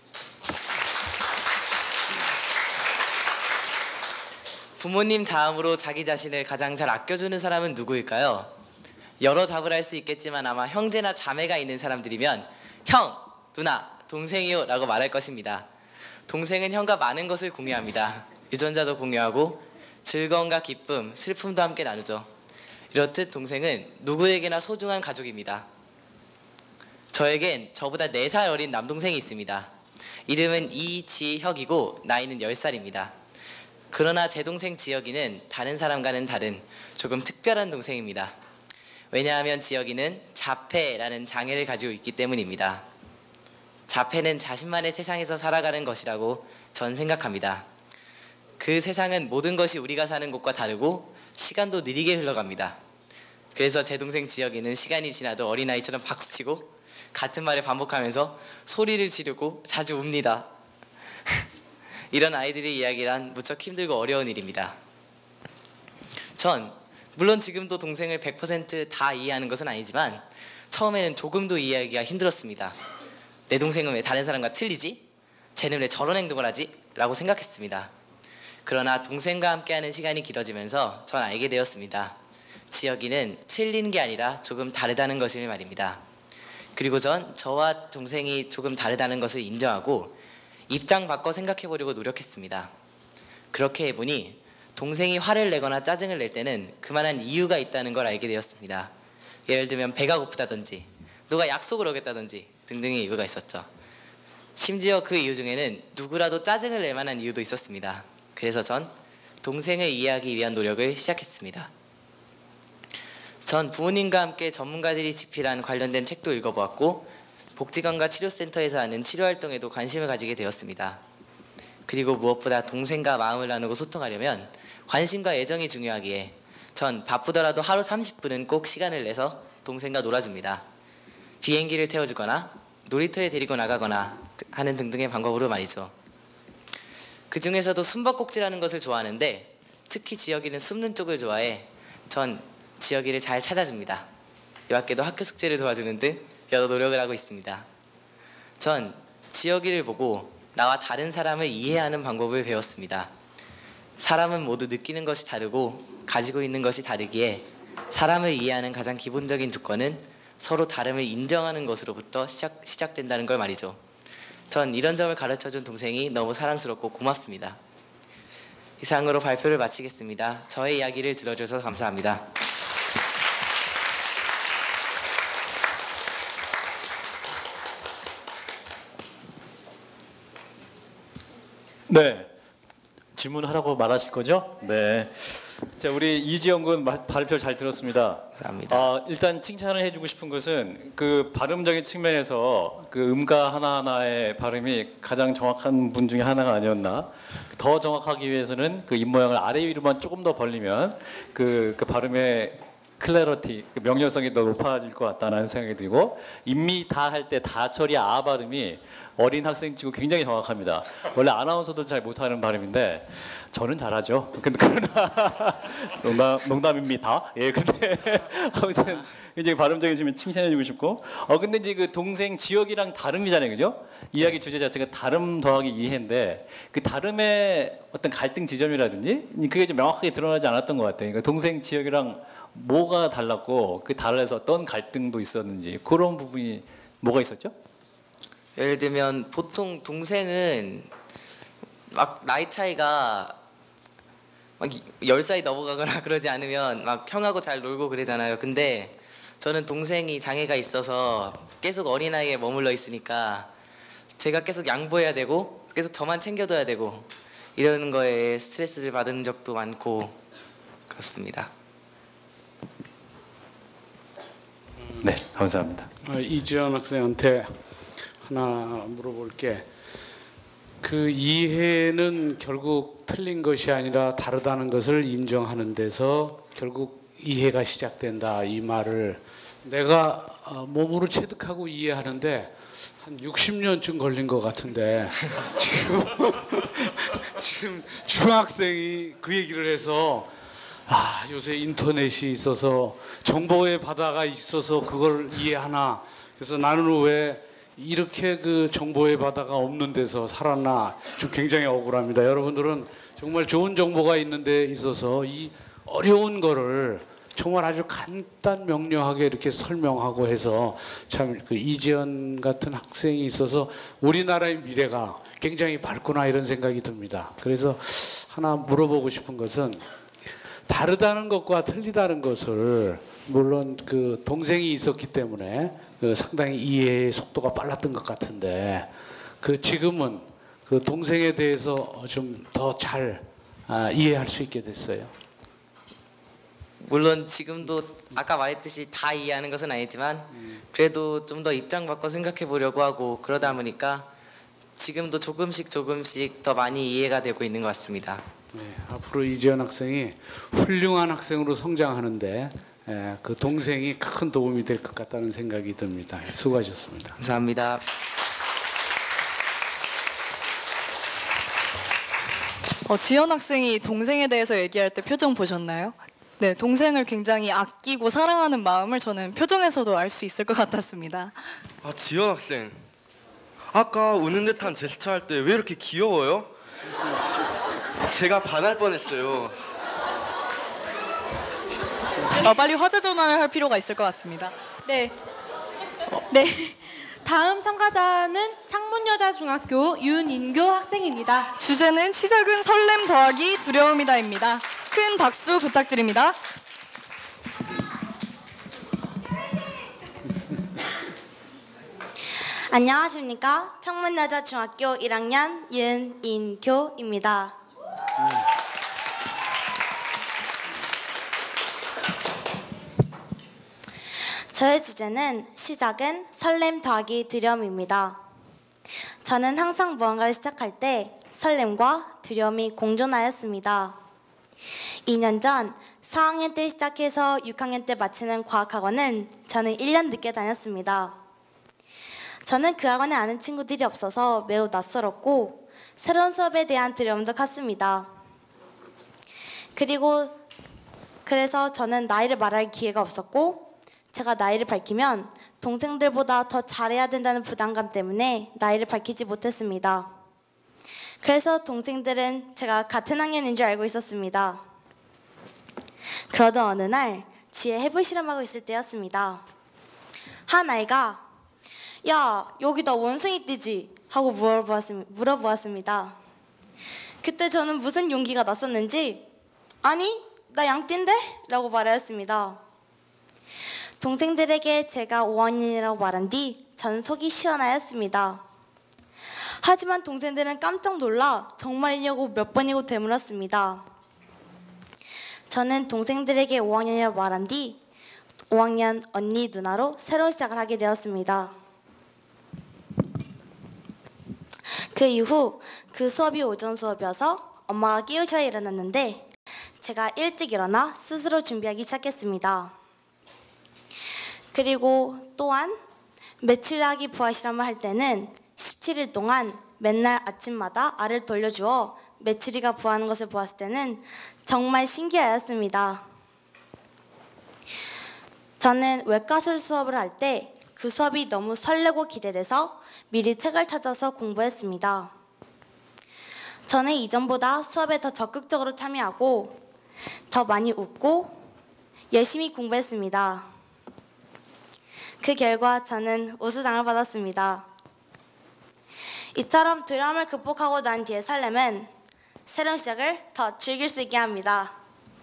부모님 다음으로 자기 자신을 가장 잘 아껴주는 사람은 누구일까요? 여러 답을 할 수 있겠지만 아마 형제나 자매가 있는 사람들이면 형, 누나, 동생이요 라고 말할 것입니다. 동생은 형과 많은 것을 공유합니다. 유전자도 공유하고 즐거움과 기쁨, 슬픔도 함께 나누죠. 이렇듯 동생은 누구에게나 소중한 가족입니다. 저에겐 저보다 4살 어린 남동생이 있습니다. 이름은 이지혁이고 나이는 10살입니다. 그러나 제 동생 지혁이는 다른 사람과는 다른 조금 특별한 동생입니다. 왜냐하면 지혁이는 자폐라는 장애를 가지고 있기 때문입니다. 자폐는 자신만의 세상에서 살아가는 것이라고 전 생각합니다. 그 세상은 모든 것이 우리가 사는 곳과 다르고 시간도 느리게 흘러갑니다. 그래서 제 동생 지혁이는 시간이 지나도 어린아이처럼 박수치고 같은 말을 반복하면서 소리를 지르고 자주 웁니다. 이런 아이들의 이야기란 무척 힘들고 어려운 일입니다. 전 물론 지금도 동생을 100% 다 이해하는 것은 아니지만 처음에는 조금도 이해하기가 힘들었습니다. 내 동생은 왜 다른 사람과 틀리지? 쟤는 왜 저런 행동을 하지? 라고 생각했습니다. 그러나 동생과 함께하는 시간이 길어지면서 전 알게 되었습니다. 지혁이는 틀린 게 아니라 조금 다르다는 것을 말입니다. 그리고 전 저와 동생이 조금 다르다는 것을 인정하고 입장 바꿔 생각해 보려고 노력했습니다. 그렇게 해보니 동생이 화를 내거나 짜증을 낼 때는 그만한 이유가 있다는 걸 알게 되었습니다. 예를 들면 배가 고프다든지 누가 약속을 어겼다든지 등등의 이유가 있었죠. 심지어 그 이유 중에는 누구라도 짜증을 낼 만한 이유도 있었습니다. 그래서 전 동생을 이해하기 위한 노력을 시작했습니다. 전 부모님과 함께 전문가들이 집필한 관련된 책도 읽어보았고 복지관과 치료센터에서 하는 치료활동에도 관심을 가지게 되었습니다. 그리고 무엇보다 동생과 마음을 나누고 소통하려면 관심과 애정이 중요하기에 전 바쁘더라도 하루 30분은 꼭 시간을 내서 동생과 놀아줍니다. 비행기를 태워주거나 놀이터에 데리고 나가거나 하는 등등의 방법으로 말이죠. 그 중에서도 숨바꼭질하는 것을 좋아하는데 특히 지혁이는 숨는 쪽을 좋아해 전 지혁이를 잘 찾아줍니다. 이 밖에도 학교 숙제를 도와주는 등 여러 노력을 하고 있습니다. 전 지혁이를 보고 나와 다른 사람을 이해하는 방법을 배웠습니다. 사람은 모두 느끼는 것이 다르고 가지고 있는 것이 다르기에 사람을 이해하는 가장 기본적인 조건은 서로 다름을 인정하는 것으로부터 시작된다는 걸 말이죠. 전 이런 점을 가르쳐준 동생이 너무 사랑스럽고 고맙습니다. 이상으로 발표를 마치겠습니다. 저의 이야기를 들어주셔서 감사합니다. 네, 질문하라고 말하실 거죠? 네. 자, 우리 이지영 군 발표 잘 들었습니다. 감사합니다. 일단 칭찬을 해주고 싶은 것은 그 발음적인 측면에서 그 음가 하나하나의 발음이 가장 정확한 분 중에 하나가 아니었나. 더 정확하기 위해서는 그 입모양을 아래 위로만 조금 더 벌리면 그 발음의 클래러티, 그 명료성이 더 높아질 것 같다는 생각이 들고 임미 다 할 때 다 처리 아 발음이 어린 학생 치고 굉장히 정확합니다. 원래 아나운서도 잘 못하는 발음인데 저는 잘하죠. 근데 그러나 농담입니다. 예, 근데 아무튼 이제 발음적인 점에 칭찬해주고 싶고 근데 이제 그 동생 지혁이랑 다름이잖아요, 그죠? 이야기 주제 자체가 다름 더하기 이해인데 그 다름의 어떤 갈등 지점이라든지 그게 좀 명확하게 드러나지 않았던 것 같아요. 그러니까 동생 지혁이랑 뭐가 달랐고 그 달라서 어떤 갈등도 있었는지 그런 부분이 뭐가 있었죠? 예를 들면 보통 동생은 막 나이 차이가 막 10살이 넘어가거나 그러지 않으면 막 형하고 잘 놀고 그러잖아요. 근데 저는 동생이 장애가 있어서 계속 어린아이에 머물러 있으니까 제가 계속 양보해야 되고 계속 저만 챙겨둬야 되고 이러는 거에 스트레스를 받은 적도 많고 그렇습니다. 네, 감사합니다. 이지연 학생한테 하나 물어볼게. 그 이해는 결국 틀린 것이 아니라 다르다는 것을 인정하는 데서 결국 이해가 시작된다, 이 말을 내가 몸으로 체득하고 이해하는데 한 60년쯤 걸린 것 같은데 지금 중학생이 그 얘기를 해서 요새 인터넷이 있어서 정보의 바다가 있어서 그걸 이해하나. 그래서 나는 왜 이렇게 그 정보의 바다가 없는 데서 살았나 좀 굉장히 억울합니다. 여러분들은 정말 좋은 정보가 있는 데 있어서 이 어려운 거를 정말 아주 간단 명료하게 이렇게 설명하고 해서 참 그 이지연 같은 학생이 있어서 우리나라의 미래가 굉장히 밝구나 이런 생각이 듭니다. 그래서 하나 물어보고 싶은 것은 다르다는 것과 틀리다는 것을 물론 그 동생이 있었기 때문에 그 상당히 이해의 속도가 빨랐던 것 같은데 그 지금은 그 동생에 대해서 좀 더 잘 이해할 수 있게 됐어요. 물론 지금도 아까 말했듯이 다 이해하는 것은 아니지만 그래도 좀 더 입장 바꿔 생각해 보려고 하고 그러다 보니까 지금도 조금씩 더 많이 이해가 되고 있는 것 같습니다. 네, 앞으로 이지연 학생이 훌륭한 학생으로 성장하는데 그 동생이 큰 도움이 될 것 같다는 생각이 듭니다. 수고하셨습니다. 감사합니다. 지연 학생이 동생에 대해서 얘기할 때 표정 보셨나요? 네, 동생을 굉장히 아끼고 사랑하는 마음을 저는 표정에서도 알 수 있을 것 같았습니다. 지연 학생, 아까 우는 듯한 제스처 할 때 왜 이렇게 귀여워요? 제가 반할 뻔했어요. 빨리 화제 전환을 할 필요가 있을 것 같습니다. 네. 네. 다음 참가자는 창문여자중학교 윤인교 학생입니다. 주제는 시작은 설렘 더하기 두려움이다입니다. 큰 박수 부탁드립니다. 안녕하십니까. 창문여자중학교 1학년 윤인교입니다. 저의 주제는 시작은 설렘 더하기 두려움입니다. 저는 항상 무언가를 시작할 때 설렘과 두려움이 공존하였습니다. 2년 전 4학년 때 시작해서 6학년 때 마치는 과학학원을 저는 1년 늦게 다녔습니다. 저는 그 학원에 아는 친구들이 없어서 매우 낯설었고 새로운 수업에 대한 두려움도 컸습니다. 그래서 저는 나이를 말할 기회가 없었고 제가 나이를 밝히면 동생들보다 더 잘해야 된다는 부담감 때문에 나이를 밝히지 못했습니다. 그래서 동생들은 제가 같은 학년인 줄 알고 있었습니다. 그러던 어느 날 지에 해부 실험하고 있을 때였습니다. 한 아이가 야, 여기다 원숭이 띠지? 하고 물어보았습니다. 그때 저는 무슨 용기가 났었는지 아니, 나 양띠인데? 라고 말하였습니다. 동생들에게 제가 5학년이라고 말한 뒤 전 속이 시원하였습니다. 하지만 동생들은 깜짝 놀라 정말이냐고 몇 번이고 되물었습니다. 저는 동생들에게 5학년이라고 말한 뒤 5학년 언니 누나로 새로운 시작을 하게 되었습니다. 그 이후 그 수업이 오전 수업이어서 엄마가 깨우셔야 일어났는데 제가 일찍 일어나 스스로 준비하기 시작했습니다. 그리고 또한 메추라기 부화 실험을 할 때는 17일 동안 맨날 아침마다 알을 돌려주어 메추리가 부화하는 것을 보았을 때는 정말 신기하였습니다. 저는 외과술 수업을 할 때 그 수업이 너무 설레고 기대돼서 미리 책을 찾아서 공부했습니다. 저는 이전보다 수업에 더 적극적으로 참여하고 더 많이 웃고 열심히 공부했습니다. 그 결과 저는 우수상을 받았습니다. 이처럼 두려움을 극복하고 난 뒤의 설렘은 새로운 시작을 더 즐길 수 있게 합니다.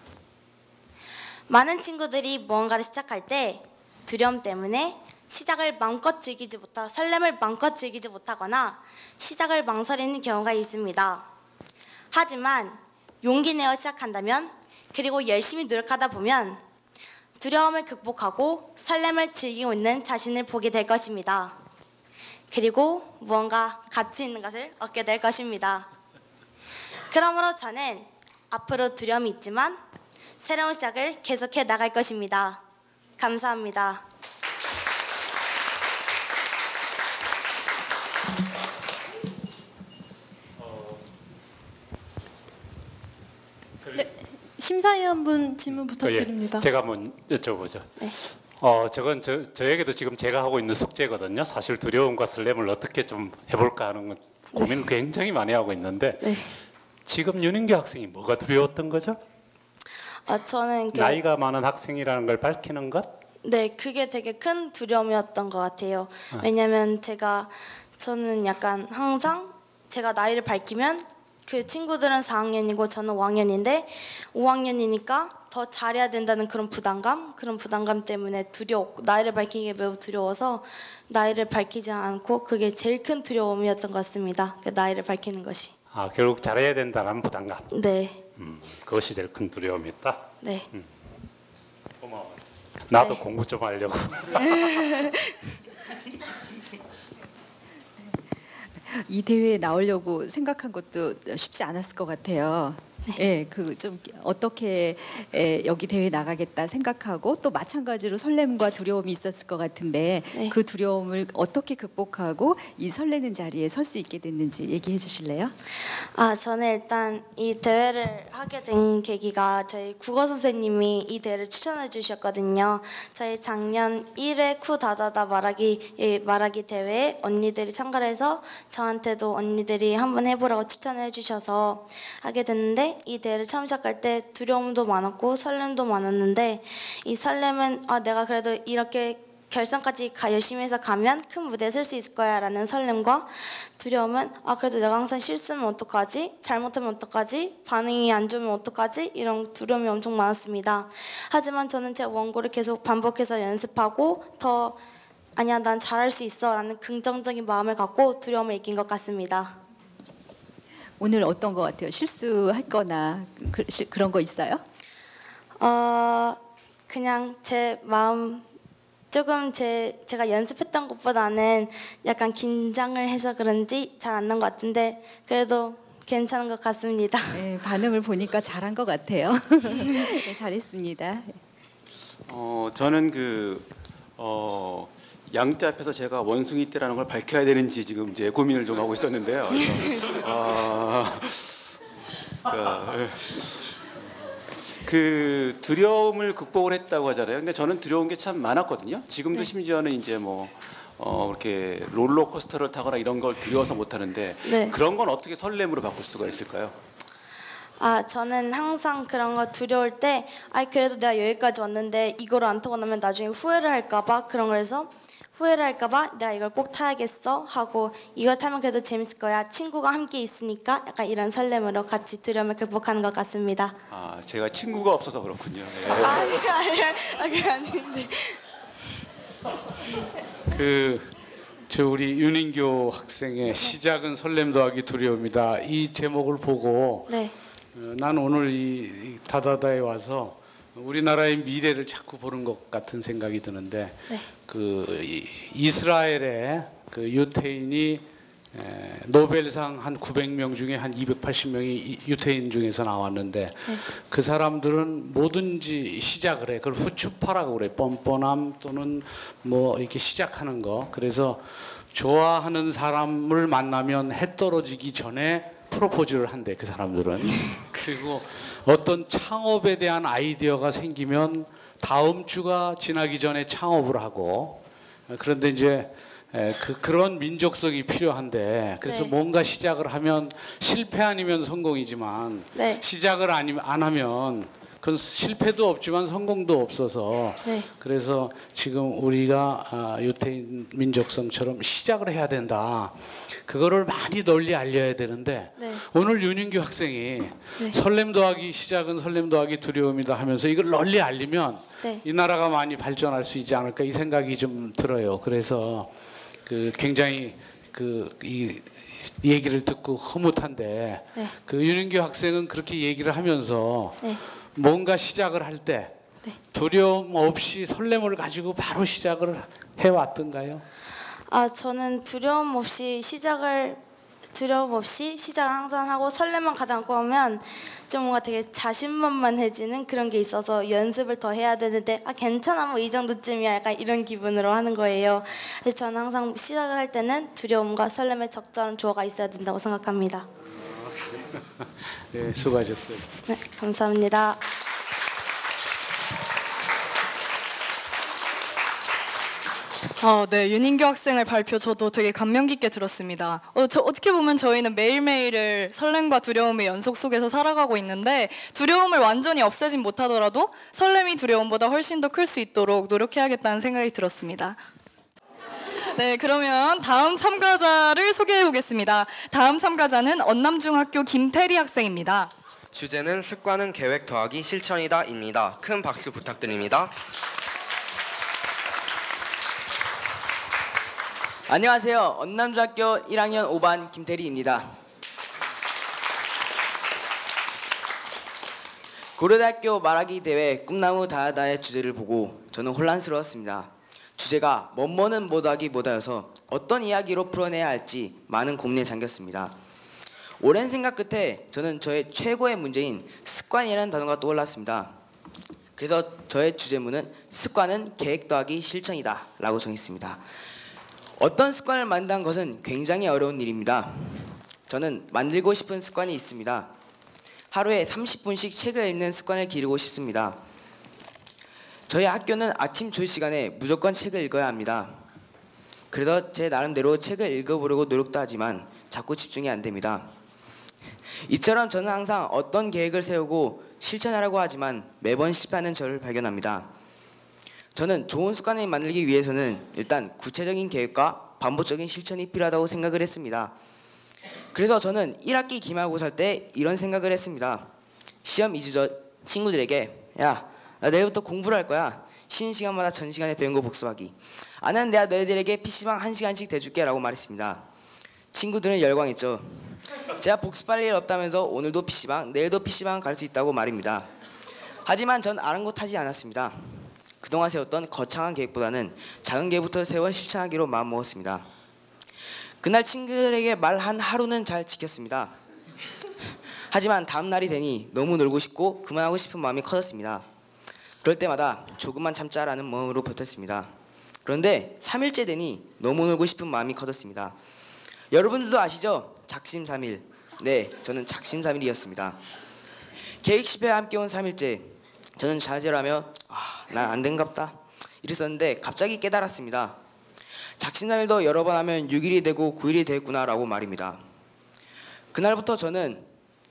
많은 친구들이 무언가를 시작할 때 두려움 때문에 시작을 마음껏 즐기지 못하고 설렘을 마음껏 즐기지 못하거나 시작을 망설이는 경우가 있습니다. 하지만 용기 내어 시작한다면 그리고 열심히 노력하다 보면 두려움을 극복하고 설렘을 즐기고 있는 자신을 보게 될 것입니다. 그리고 무언가 가치 있는 것을 얻게 될 것입니다. 그러므로 저는 앞으로 두려움이 있지만 새로운 시작을 계속해 나갈 것입니다. 감사합니다. 네, 심사위원분 질문 부탁드립니다. 제가 한번 여쭤보죠. 네. 저건 저에게도 지금 제가 하고 있는 숙제거든요. 사실 두려움과 설렘을 어떻게 좀 해볼까 하는 건 고민을 굉장히 많이 하고 있는데 지금 윤인규 학생이 뭐가 두려웠던 거죠? 저는 나이가 많은 학생이라는 걸 밝히는 것? 네, 그게 되게 큰 두려움이었던 것 같아요. 왜냐면 저는 약간 항상 제가 나이를 밝히면 그 친구들은 4학년이고 저는 5학년인데 5학년이니까 더 잘해야 된다는 그런 부담감 때문에 나이를 밝히기 매우 두려워서 나이를 밝히지 않고 그게 제일 큰 두려움이었던 것 같습니다. 그 나이를 밝히는 것이. 아, 결국 잘해야 된다는 부담감. 네. 그것이 제일 큰 두려움이었다. 네. 고마워. 나도 공부 좀 하려고. 이 대회에 나오려고 생각한 것도 쉽지 않았을 것 같아요. 예, 그 좀 어떻게 여기 대회 나가겠다 생각하고 또 마찬가지로 설렘과 두려움이 있었을 것 같은데 네. 그 두려움을 어떻게 극복하고 이 설레는 자리에 설 수 있게 됐는지 얘기해 주실래요? 저는 일단 이 대회를 하게 된 계기가 저희 국어 선생님이 이 대회를 추천해 주셨거든요. 저희 작년 1회 쿠 다다다 말하기 대회에 언니들이 참가를 해서 저한테도 언니들이 한번 해보라고 추천해 주셔서 하게 됐는데 이 대회를 처음 시작할 때 두려움도 많았고 설렘도 많았는데 이 설렘은 내가 그래도 이렇게 결선까지 열심히 해서 가면 큰 무대에 설 수 있을 거야 라는 설렘과 두려움은 그래도 내가 항상 실수하면 어떡하지? 잘못하면 어떡하지? 반응이 안 좋으면 어떡하지? 이런 두려움이 엄청 많았습니다. 하지만 저는 제 원고를 계속 반복해서 연습하고 아니야 난 잘할 수 있어 라는 긍정적인 마음을 갖고 두려움을 이긴 것 같습니다. 오늘 어떤 것 같아요? 실수할 거나 그런 거 있어요? 그냥 제 마음 조금 제가 연습했던 것보다는 약간 긴장을 해서 그런지 잘 안 난 것 같은데 그래도 괜찮은 것 같습니다. 네, 반응을 보니까 잘한 것 같아요. 네, 잘했습니다. 저는 양떼 앞에서 제가 원숭이 떼라는 걸 밝혀야 되는지 지금 이제 고민을 좀 하고 있었는데요. 그 두려움을 극복을 했다고 하잖아요. 근데 저는 두려운 게 참 많았거든요. 지금도 심지어는 이제 이렇게 롤러코스터를 타거나 이런 걸 두려워서 못 하는데 그런 건 어떻게 설렘으로 바꿀 수가 있을까요? 저는 항상 그런 거 두려울 때 그래도 내가 여기까지 왔는데 이거를 안 타고 나면 나중에 후회를 할까 봐 그런 걸 해서 후회를 할까 봐 내가 이걸 꼭 타야겠어 하고 이걸 타면 그래도 재밌을 거야. 친구가 함께 있으니까 약간 이런 설렘으로 같이 두려움을 극복하는 것 같습니다. 제가 친구가 없어서 그렇군요. 네. 그게 아닌데. 우리 윤인교 학생의 시작은 설렘 더하기 두려움이다. 이 제목을 보고 난 오늘 이 다다다에 와서 우리나라의 미래를 자꾸 보는 것 같은 생각이 드는데 이스라엘의 유태인이 노벨상 한 900명 중에 한 280명이 유태인 중에서 나왔는데 그 사람들은 뭐든지 시작을 해. 그걸 후추파라고 그래. 뻔뻔함 또는 이렇게 시작하는 거. 그래서 좋아하는 사람을 만나면 해 떨어지기 전에 프로포즈를 한대, 그 사람들은. 그리고 어떤 창업에 대한 아이디어가 생기면 다음 주가 지나기 전에 창업을 하고, 그런데 이제 그런 민족성이 필요한데, 그래서 뭔가 시작을 하면 실패 아니면 성공이지만 시작을 안 하면 그건 실패도 없지만 성공도 없어서 그래서 지금 우리가 유태인 민족성처럼 시작을 해야 된다. 그거를 많이 널리 알려야 되는데 오늘 윤인규 학생이 설렘 더하기 시작은 설렘 더하기 두려움이다 하면서 이걸 널리 알리면 이 나라가 많이 발전할 수 있지 않을까 이 생각이 좀 들어요. 그래서 굉장히 이 얘기를 듣고 흐뭇한데 윤인규 학생은 그렇게 얘기를 하면서 뭔가 시작을 할 때 두려움 없이 설렘을 가지고 바로 시작을 해왔던가요? 저는 두려움 없이 시작을 항상 하고 설렘만 가다듬고 하면 좀 뭔가 되게 자신만만해지는 그런 게 있어서 연습을 더 해야 되는데 괜찮아 뭐 이 정도쯤이야 약간 이런 기분으로 하는 거예요. 그래서 저는 항상 시작을 할 때는 두려움과 설렘의 적절한 조화가 있어야 된다고 생각합니다. 네, 수고하셨어요. 네, 감사합니다. 네, 윤인규 학생의 발표 저도 되게 감명 깊게 들었습니다. 어떻게 보면 저희는 매일매일을 설렘과 두려움의 연속 속에서 살아가고 있는데 두려움을 완전히 없애진 못하더라도 설렘이 두려움보다 훨씬 더 클 수 있도록 노력해야겠다는 생각이 들었습니다. 네, 그러면 다음 참가자를 소개해 보겠습니다. 다음 참가자는 언남중학교 김태리 학생입니다. 주제는 습관은 계획 더하기 실천이다입니다. 큰 박수 부탁드립니다. 안녕하세요. 언남중학교 1학년 5반 김태리입니다. 고려대학교 말하기 대회 꿈나무 다다다의 주제를 보고 저는 혼란스러웠습니다. 주제가 뭐뭐는 뭐하기 뭐다여서 어떤 이야기로 풀어내야 할지 많은 고민에 잠겼습니다. 오랜 생각 끝에 저는 저의 최고의 문제인 습관이라는 단어가 떠올랐습니다. 그래서 저의 주제문은 습관은 계획 더하기 실천이다 라고 정했습니다. 어떤 습관을 만든다는 것은 굉장히 어려운 일입니다. 저는 만들고 싶은 습관이 있습니다. 하루에 30분씩 책을 읽는 습관을 기르고 싶습니다. 저희 학교는 아침 조회 시간에 무조건 책을 읽어야 합니다. 그래서 제 나름대로 책을 읽어보려고 노력도 하지만 자꾸 집중이 안 됩니다. 이처럼 저는 항상 어떤 계획을 세우고 실천하려고 하지만 매번 실패하는 저를 발견합니다. 저는 좋은 습관을 만들기 위해서는 일단 구체적인 계획과 반복적인 실천이 필요하다고 생각을 했습니다. 그래서 저는 1학기 기말고사 때 이런 생각을 했습니다. 시험 2주 전 친구들에게 야, 나 내일부터 공부를 할 거야. 쉬는 시간마다 전 시간에 배운 거 복습하기. 안 하면 내가 너희들에게 PC방 1시간씩 대줄게 라고 말했습니다. 친구들은 열광했죠. 제가 복습할 일 없다면서 오늘도 PC방, 내일도 PC방 갈 수 있다고 말입니다. 하지만 전 아랑곳하지 않았습니다. 그동안 세웠던 거창한 계획보다는 작은 계획부터 세워 실천하기로 마음먹었습니다. 그날 친구들에게 말한 하루는 잘 지켰습니다. 하지만 다음 날이 되니 너무 놀고 싶고 그만하고 싶은 마음이 커졌습니다. 그럴 때마다 조금만 참자라는 마음으로 버텼습니다. 그런데 3일째 되니 너무 놀고 싶은 마음이 커졌습니다. 여러분들도 아시죠? 작심삼일. 네, 저는 작심삼일이었습니다. 계획 실패와 함께 온 3일째. 저는 좌절하며 난 안 된갑다 이랬었는데 갑자기 깨달았습니다. 작심삼일도 여러 번 하면 6일이 되고 9일이 되겠구나라고 말입니다. 그날부터 저는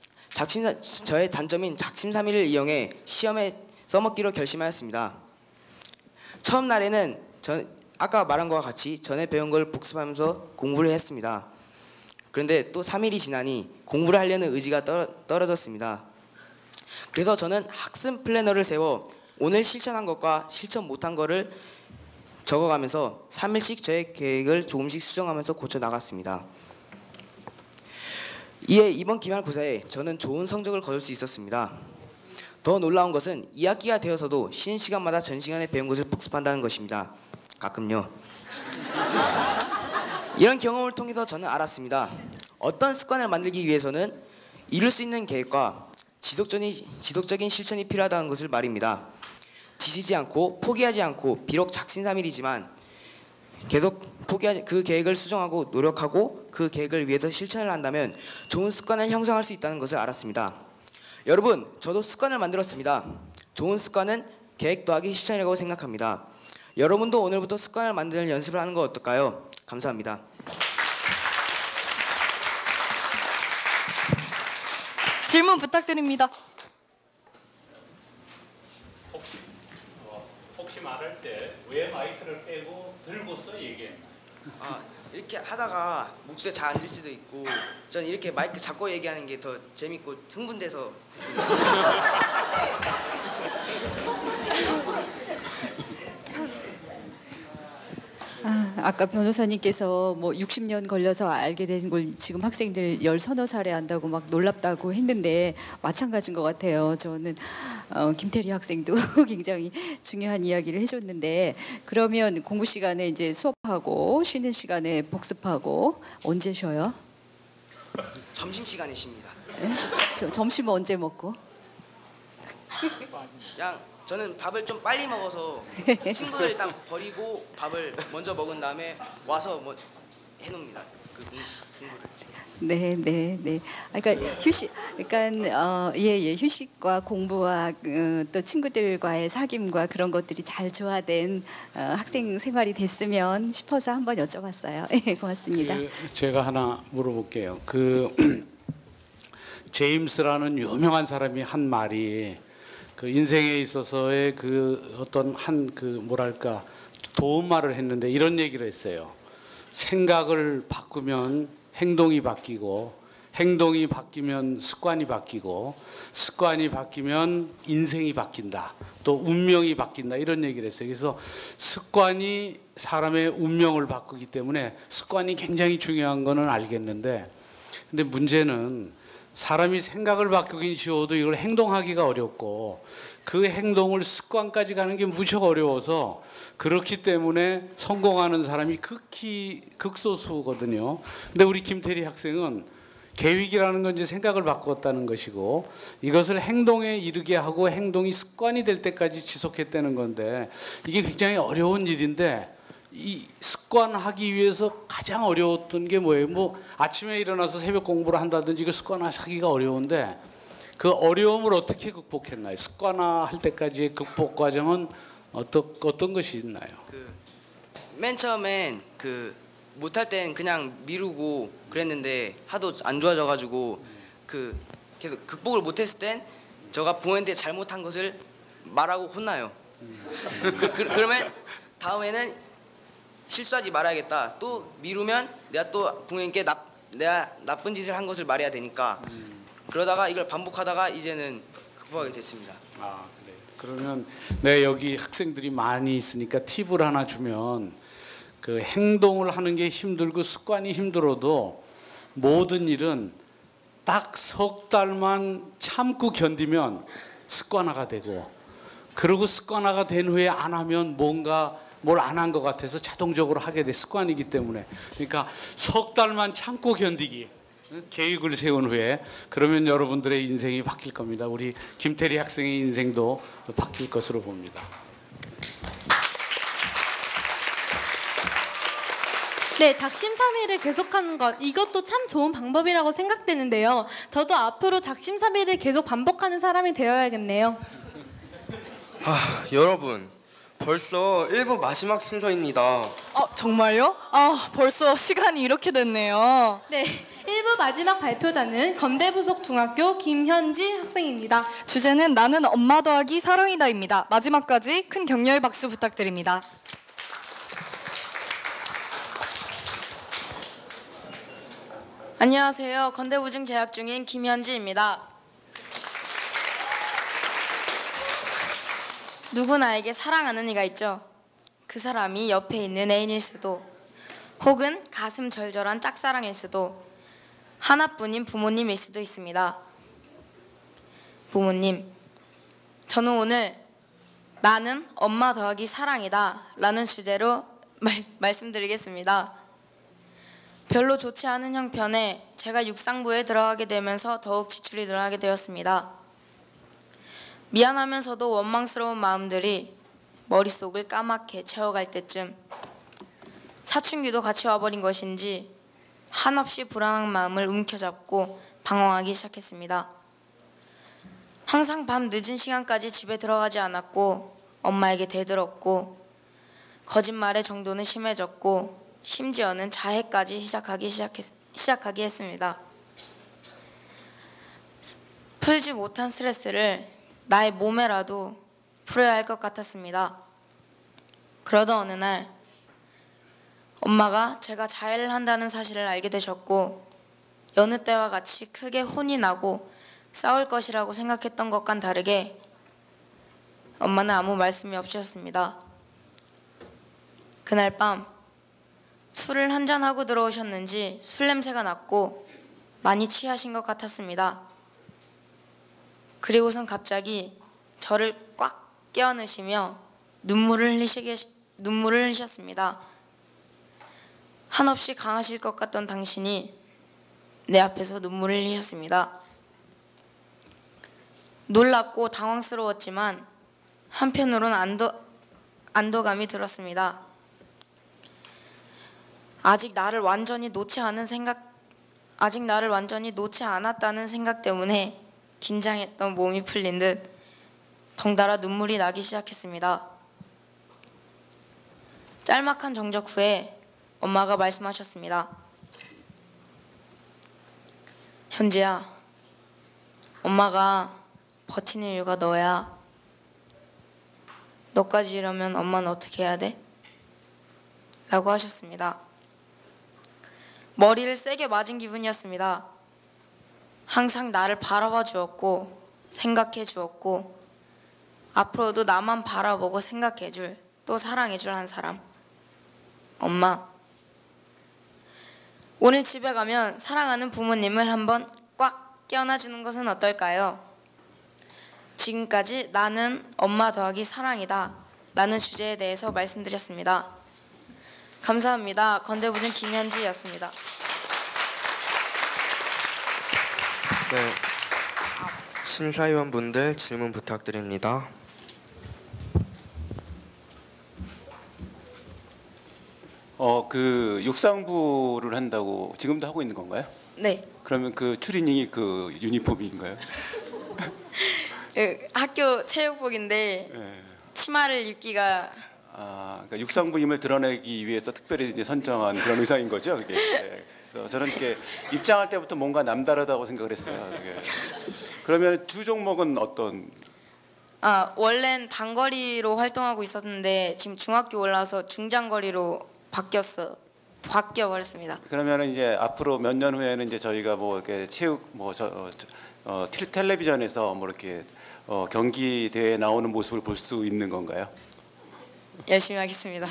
저의 단점인 작심삼일을 이용해 시험에 써먹기로 결심하였습니다. 처음 날에는 아까 말한 것과 같이 전에 배운 걸 복습하면서 공부를 했습니다. 그런데 또 3일이 지나니 공부를 하려는 의지가 떨어졌습니다. 그래서 저는 학습 플래너를 세워 오늘 실천한 것과 실천 못한 것을 적어가면서 3일씩 저의 계획을 조금씩 수정하면서 고쳐 나갔습니다. 이에 이번 기말고사에 저는 좋은 성적을 거둘 수 있었습니다. 더 놀라운 것은 2학기가 되어서도 쉬는 시간마다 전 시간에 배운 것을 복습한다는 것입니다. 가끔요. 이런 경험을 통해서 저는 알았습니다. 어떤 습관을 만들기 위해서는 이룰 수 있는 계획과 지속적인 실천이 필요하다는 것을 말입니다. 지치지 않고 포기하지 않고 비록 작심삼일이지만 계속 그 계획을 수정하고 노력하고 그 계획을 위해서 실천을 한다면 좋은 습관을 형성할 수 있다는 것을 알았습니다. 여러분, 저도 습관을 만들었습니다. 좋은 습관은 계획 더하기 실천이라고 생각합니다. 여러분도 오늘부터 습관을 만드는 연습을 하는 거 어떨까요? 감사합니다. 질문 부탁드립니다. 혹시 말할 때 왜 마이크를 빼고 들고서 얘기했나? 이렇게 하다가 목소리 잘 안 들릴 수도 있고 저는 이렇게 마이크 잡고 얘기하는 게 더 재밌고 흥분돼서 했습니다. 아까 변호사님께서 뭐 60년 걸려서 알게 된 걸 지금 학생들 10서너 살에 안다고 막 놀랍다고 했는데 마찬가지인 것 같아요. 저는 김태리 학생도 굉장히 중요한 이야기를 해줬는데 그러면 공부 시간에 이제 수업하고 쉬는 시간에 복습하고 언제 쉬어요? 점심시간에 쉽니다. 네? 점심은 언제 먹고? 그냥 저는 밥을 좀 빨리 먹어서 친구들 일단 버리고 밥을 먼저 먹은 다음에 와서 뭐 해놓습니다. 그 공부를. 네. 그러니까 휴식, 그러니까 휴식과 공부와 또 친구들과의 사귐과 그런 것들이 잘 조화된 학생 생활이 됐으면 싶어서 한번 여쭤봤어요. 고맙습니다. 제가 하나 물어볼게요. 제임스라는 유명한 사람이 한 말이 그 인생에 있어서의 그 어떤 뭐랄까 도움말을 했는데 이런 얘기를 했어요. 생각을 바꾸면 행동이 바뀌고 행동이 바뀌면 습관이 바뀌고 습관이 바뀌면 인생이 바뀐다. 또 운명이 바뀐다. 이런 얘기를 했어요. 그래서 습관이 사람의 운명을 바꾸기 때문에 습관이 굉장히 중요한 거는 알겠는데 근데 문제는 사람이 생각을 바꾸긴 쉬워도 이걸 행동하기가 어렵고 그 행동을 습관까지 가는 게 무척 어려워서 그렇기 때문에 성공하는 사람이 극소수거든요. 근데 우리 김태리 학생은 계획이라는 건 이제 생각을 바꿨다는 것이고 이것을 행동에 이르게 하고 행동이 습관이 될 때까지 지속했다는 건데 이게 굉장히 어려운 일인데 이 습관하기 위해서 가장 어려웠던 게 뭐예요? 뭐 아침에 일어나서 새벽 공부를 한다든지 이거 습관화하기가 어려운데 그 어려움을 어떻게 극복했나요? 습관화할 때까지의 극복 과정은 어떤 것이 있나요? 맨 처음엔 못할 땐 그냥 미루고 그랬는데 하도 안 좋아져가지고 계속 극복을 못했을 땐 제가 부모님한테 잘못한 것을 말하고 혼나요. 그러면 다음에는 실수하지 말아야겠다. 또 미루면 내가 또 부모님께 내가 나쁜 짓을 한 것을 말해야 되니까 그러다가 이걸 반복하다가 이제는 극복하게 됐습니다. 아, 그래. 그러면 내 여기 학생들이 많이 있으니까 팁을 하나 주면 그 행동을 하는 게 힘들고 습관이 힘들어도 모든 일은 딱 3달만 참고 견디면 습관화가 되고 그리고 습관화가 된 후에 안 하면 뭔가 뭘 안 한 것 같아서 자동적으로 하게 돼 습관이기 때문에 그러니까 3달만 참고 견디기 계획을 세운 후에 그러면 여러분들의 인생이 바뀔 겁니다. 우리 김태리 학생의 인생도 바뀔 것으로 봅니다. 네, 작심삼일을 계속하는 것 이것도 참 좋은 방법이라고 생각되는데요. 저도 앞으로 작심삼일을 계속 반복하는 사람이 되어야겠네요. 여러분 벌써 1부 마지막 순서입니다. 정말요? 벌써 시간이 이렇게 됐네요. 네, 1부 마지막 발표자는 건대부속 중학교 김현지 학생입니다. 주제는 나는 엄마 더하기 사랑이다입니다. 마지막까지 큰 격려의 박수 부탁드립니다. 안녕하세요. 건대부중 재학 중인 김현지입니다. 누구나에게 사랑하는 이가 있죠. 그 사람이 옆에 있는 애인일 수도 혹은 가슴 절절한 짝사랑일 수도 하나뿐인 부모님일 수도 있습니다. 부모님, 저는 오늘 나는 엄마 더하기 사랑이다 라는 주제로 말씀드리겠습니다. 별로 좋지 않은 형편에 제가 육상부에 들어가게 되면서 더욱 지출이 늘어나게 되었습니다. 미안하면서도 원망스러운 마음들이 머릿속을 까맣게 채워갈 때쯤 사춘기도 같이 와버린 것인지 한없이 불안한 마음을 움켜잡고 방황하기 시작했습니다. 항상 밤 늦은 시간까지 집에 들어가지 않았고 엄마에게 대들었고 거짓말의 정도는 심해졌고 심지어는 자해까지 시작하기 했습니다. 풀지 못한 스트레스를 나의 몸에라도 풀어야 할 것 같았습니다. 그러던 어느 날 엄마가 제가 자해를 한다는 사실을 알게 되셨고 여느 때와 같이 크게 혼이 나고 싸울 것이라고 생각했던 것과는 다르게 엄마는 아무 말씀이 없으셨습니다. 그날 밤 술을 한잔하고 들어오셨는지 술 냄새가 났고 많이 취하신 것 같았습니다. 그리고선 갑자기 저를 꽉 껴안으시며 눈물을 흘리셨습니다. 한없이 강하실 것 같던 당신이 내 앞에서 눈물을 흘리셨습니다. 놀랍고 당황스러웠지만 한편으로는 안도감이 들었습니다. 아직 나를 완전히 놓지 않았다는 생각 때문에 긴장했던 몸이 풀린 듯 덩달아 눈물이 나기 시작했습니다. 짤막한 정적 후에 엄마가 말씀하셨습니다. 현지야, 엄마가 버티는 이유가 너야. 너까지 이러면 엄마는 어떻게 해야 돼? 라고 하셨습니다. 머리를 세게 맞은 기분이었습니다. 항상 나를 바라봐 주었고 생각해 주었고 앞으로도 나만 바라보고 생각해 줄, 또 사랑해 줄 한 사람, 엄마. 오늘 집에 가면 사랑하는 부모님을 한번 꽉 껴안아주는 것은 어떨까요? 지금까지 나는 엄마 더하기 사랑이다 라는 주제에 대해서 말씀드렸습니다. 감사합니다. 건대부중 김현지였습니다. 네. 심사위원분들 질문 부탁드립니다. 그 육상부를 한다고 지금도 하고 있는 건가요? 네. 그러면 그 추리닝이 그 유니폼인가요? 학교 체육복인데 네. 치마를 입기가 그러니까 육상부임을 드러내기 위해서 특별히 이제 선정한 그런 의상인 거죠, 그게. 네. 그래서 저는 이렇게 입장할 때부터 뭔가 남다르다고 생각을 했어요. 그게. 그러면 주 종목은 어떤? 원래는 단거리로 활동하고 있었는데 지금 중학교 올라서 중장거리로 바뀌어 버렸습니다. 그러면 이제 앞으로 몇 년 후에는 이제 저희가 뭐 이렇게 체육 텔레비전에서 뭐 이렇게 경기 대회에 나오는 모습을 볼 수 있는 건가요? 열심히 하겠습니다.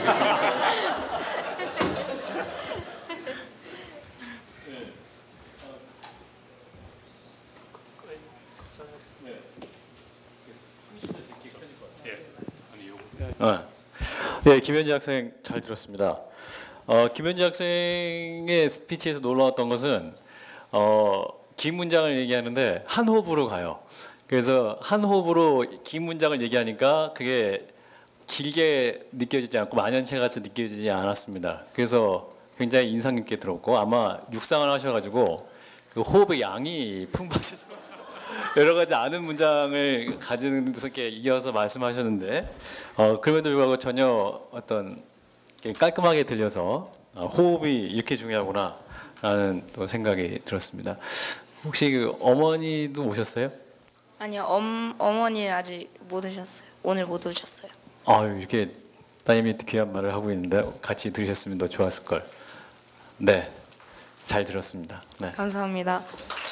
예, 김현지 학생 잘 들었습니다. 김현지 학생의 스피치에서 놀라웠던 것은 긴 문장을 얘기하는데 한 호흡으로 가요. 그래서 한 호흡으로 긴 문장을 얘기하니까 그게 길게 느껴지지 않고 만연체 같이 느껴지지 않았습니다. 그래서 굉장히 인상 깊게 들었고 아마 육상을 하셔가지고 그 호흡의 양이 풍부하셔서 여러 가지 아는 문장을 가지는 게 이어서 말씀하셨는데 그럼에도 불구하고 전혀 어떤 깔끔하게 들려서 호흡이 이렇게 중요하구나라는 또 생각이 들었습니다. 혹시 그 어머니도 오셨어요? 아니요, 어머니는 아직 못 오셨어요. 오늘 못 오셨어요. 이렇게 따님이 귀한 말을 하고 있는데 같이 들으셨으면 더 좋았을 걸. 네, 잘 들었습니다. 네. 감사합니다.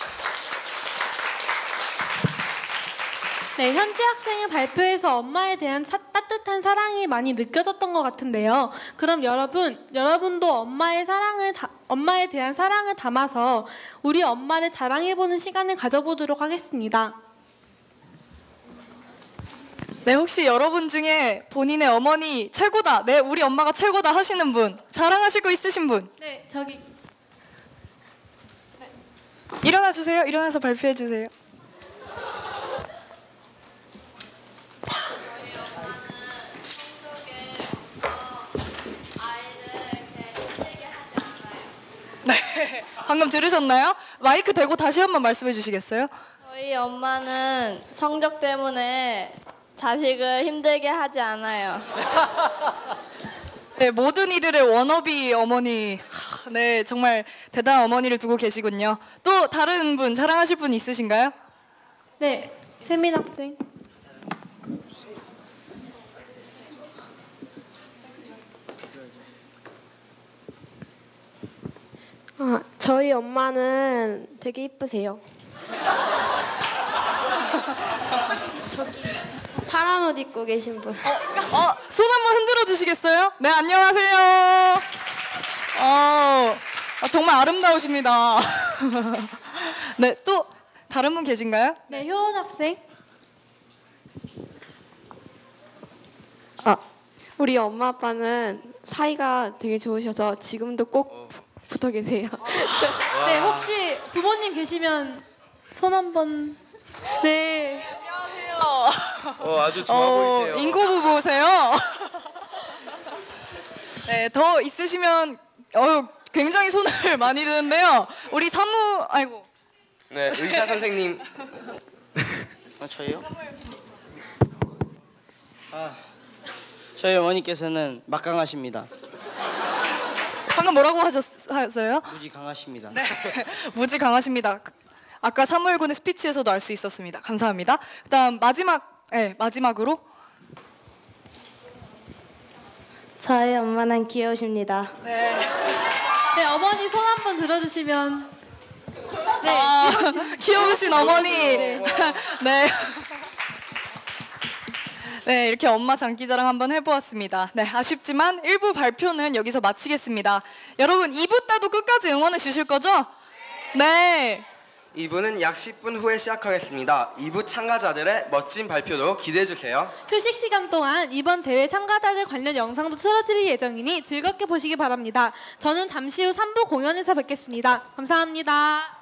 네, 현지 학생의 발표에서 엄마에 대한 따뜻한 사랑이 많이 느껴졌던 것 같은데요. 그럼 여러분도 엄마에 대한 사랑을 담아서 우리 엄마를 자랑해보는 시간을 가져보도록 하겠습니다. 네, 혹시 여러분 중에 본인의 어머니 최고다, 네, 우리 엄마가 최고다 하시는 분, 자랑하실 거 있으신 분? 네, 저기. 네. 일어나 주세요. 일어나서 발표해 주세요. 네, 방금 들으셨나요? 마이크 대고 다시 한번 말씀해 주시겠어요? 저희 엄마는 성적 때문에 자식을 힘들게 하지 않아요. 네, 모든 이들의 워너비 어머니. 네, 정말 대단한 어머니를 두고 계시군요. 또 다른 분 자랑하실 분 있으신가요? 네, 세민 학생. 저희 엄마는 되게 이쁘세요. 저기 파란 옷 입고 계신 분. 손 한번 흔들어 주시겠어요? 네, 안녕하세요. 정말 아름다우십니다. 네, 또 다른 분 계신가요? 네, 효원 학생. 우리 엄마 아빠는 사이가 되게 좋으셔서 지금도 꼭 붙어 계세요. 네, 혹시 부모님 계시면 손 한번. 네. 안녕하세요. 아주 좋아 보이세요. 인고 부부세요. 네, 더 있으시면 굉장히 손을 많이 드는데요. 우리 네, 의사 선생님. 저희요? 저희 어머니께서는 막강하십니다. 방금 뭐라고 하셨어요? 무지 강하십니다. 네, 무지 강하십니다. 아까 사무엘군의 스피치에서도 알 수 있었습니다. 감사합니다. 그다음 마지막으로 저희 엄마는 귀여우십니다. 네, 어머니 손 한번 들어주시면. 네, 귀여우신 어머니. 네. 네. 네, 이렇게 엄마 장기자랑 한번 해보았습니다. 네, 아쉽지만 1부 발표는 여기서 마치겠습니다. 여러분 2부 때도 끝까지 응원해 주실 거죠? 네. 2부는 약 10분 후에 시작하겠습니다. 2부 참가자들의 멋진 발표도 기대해주세요. 휴식 시간 동안 이번 대회 참가자들 관련 영상도 틀어드릴 예정이니 즐겁게 보시기 바랍니다. 저는 잠시 후 3부 공연에서 뵙겠습니다. 감사합니다.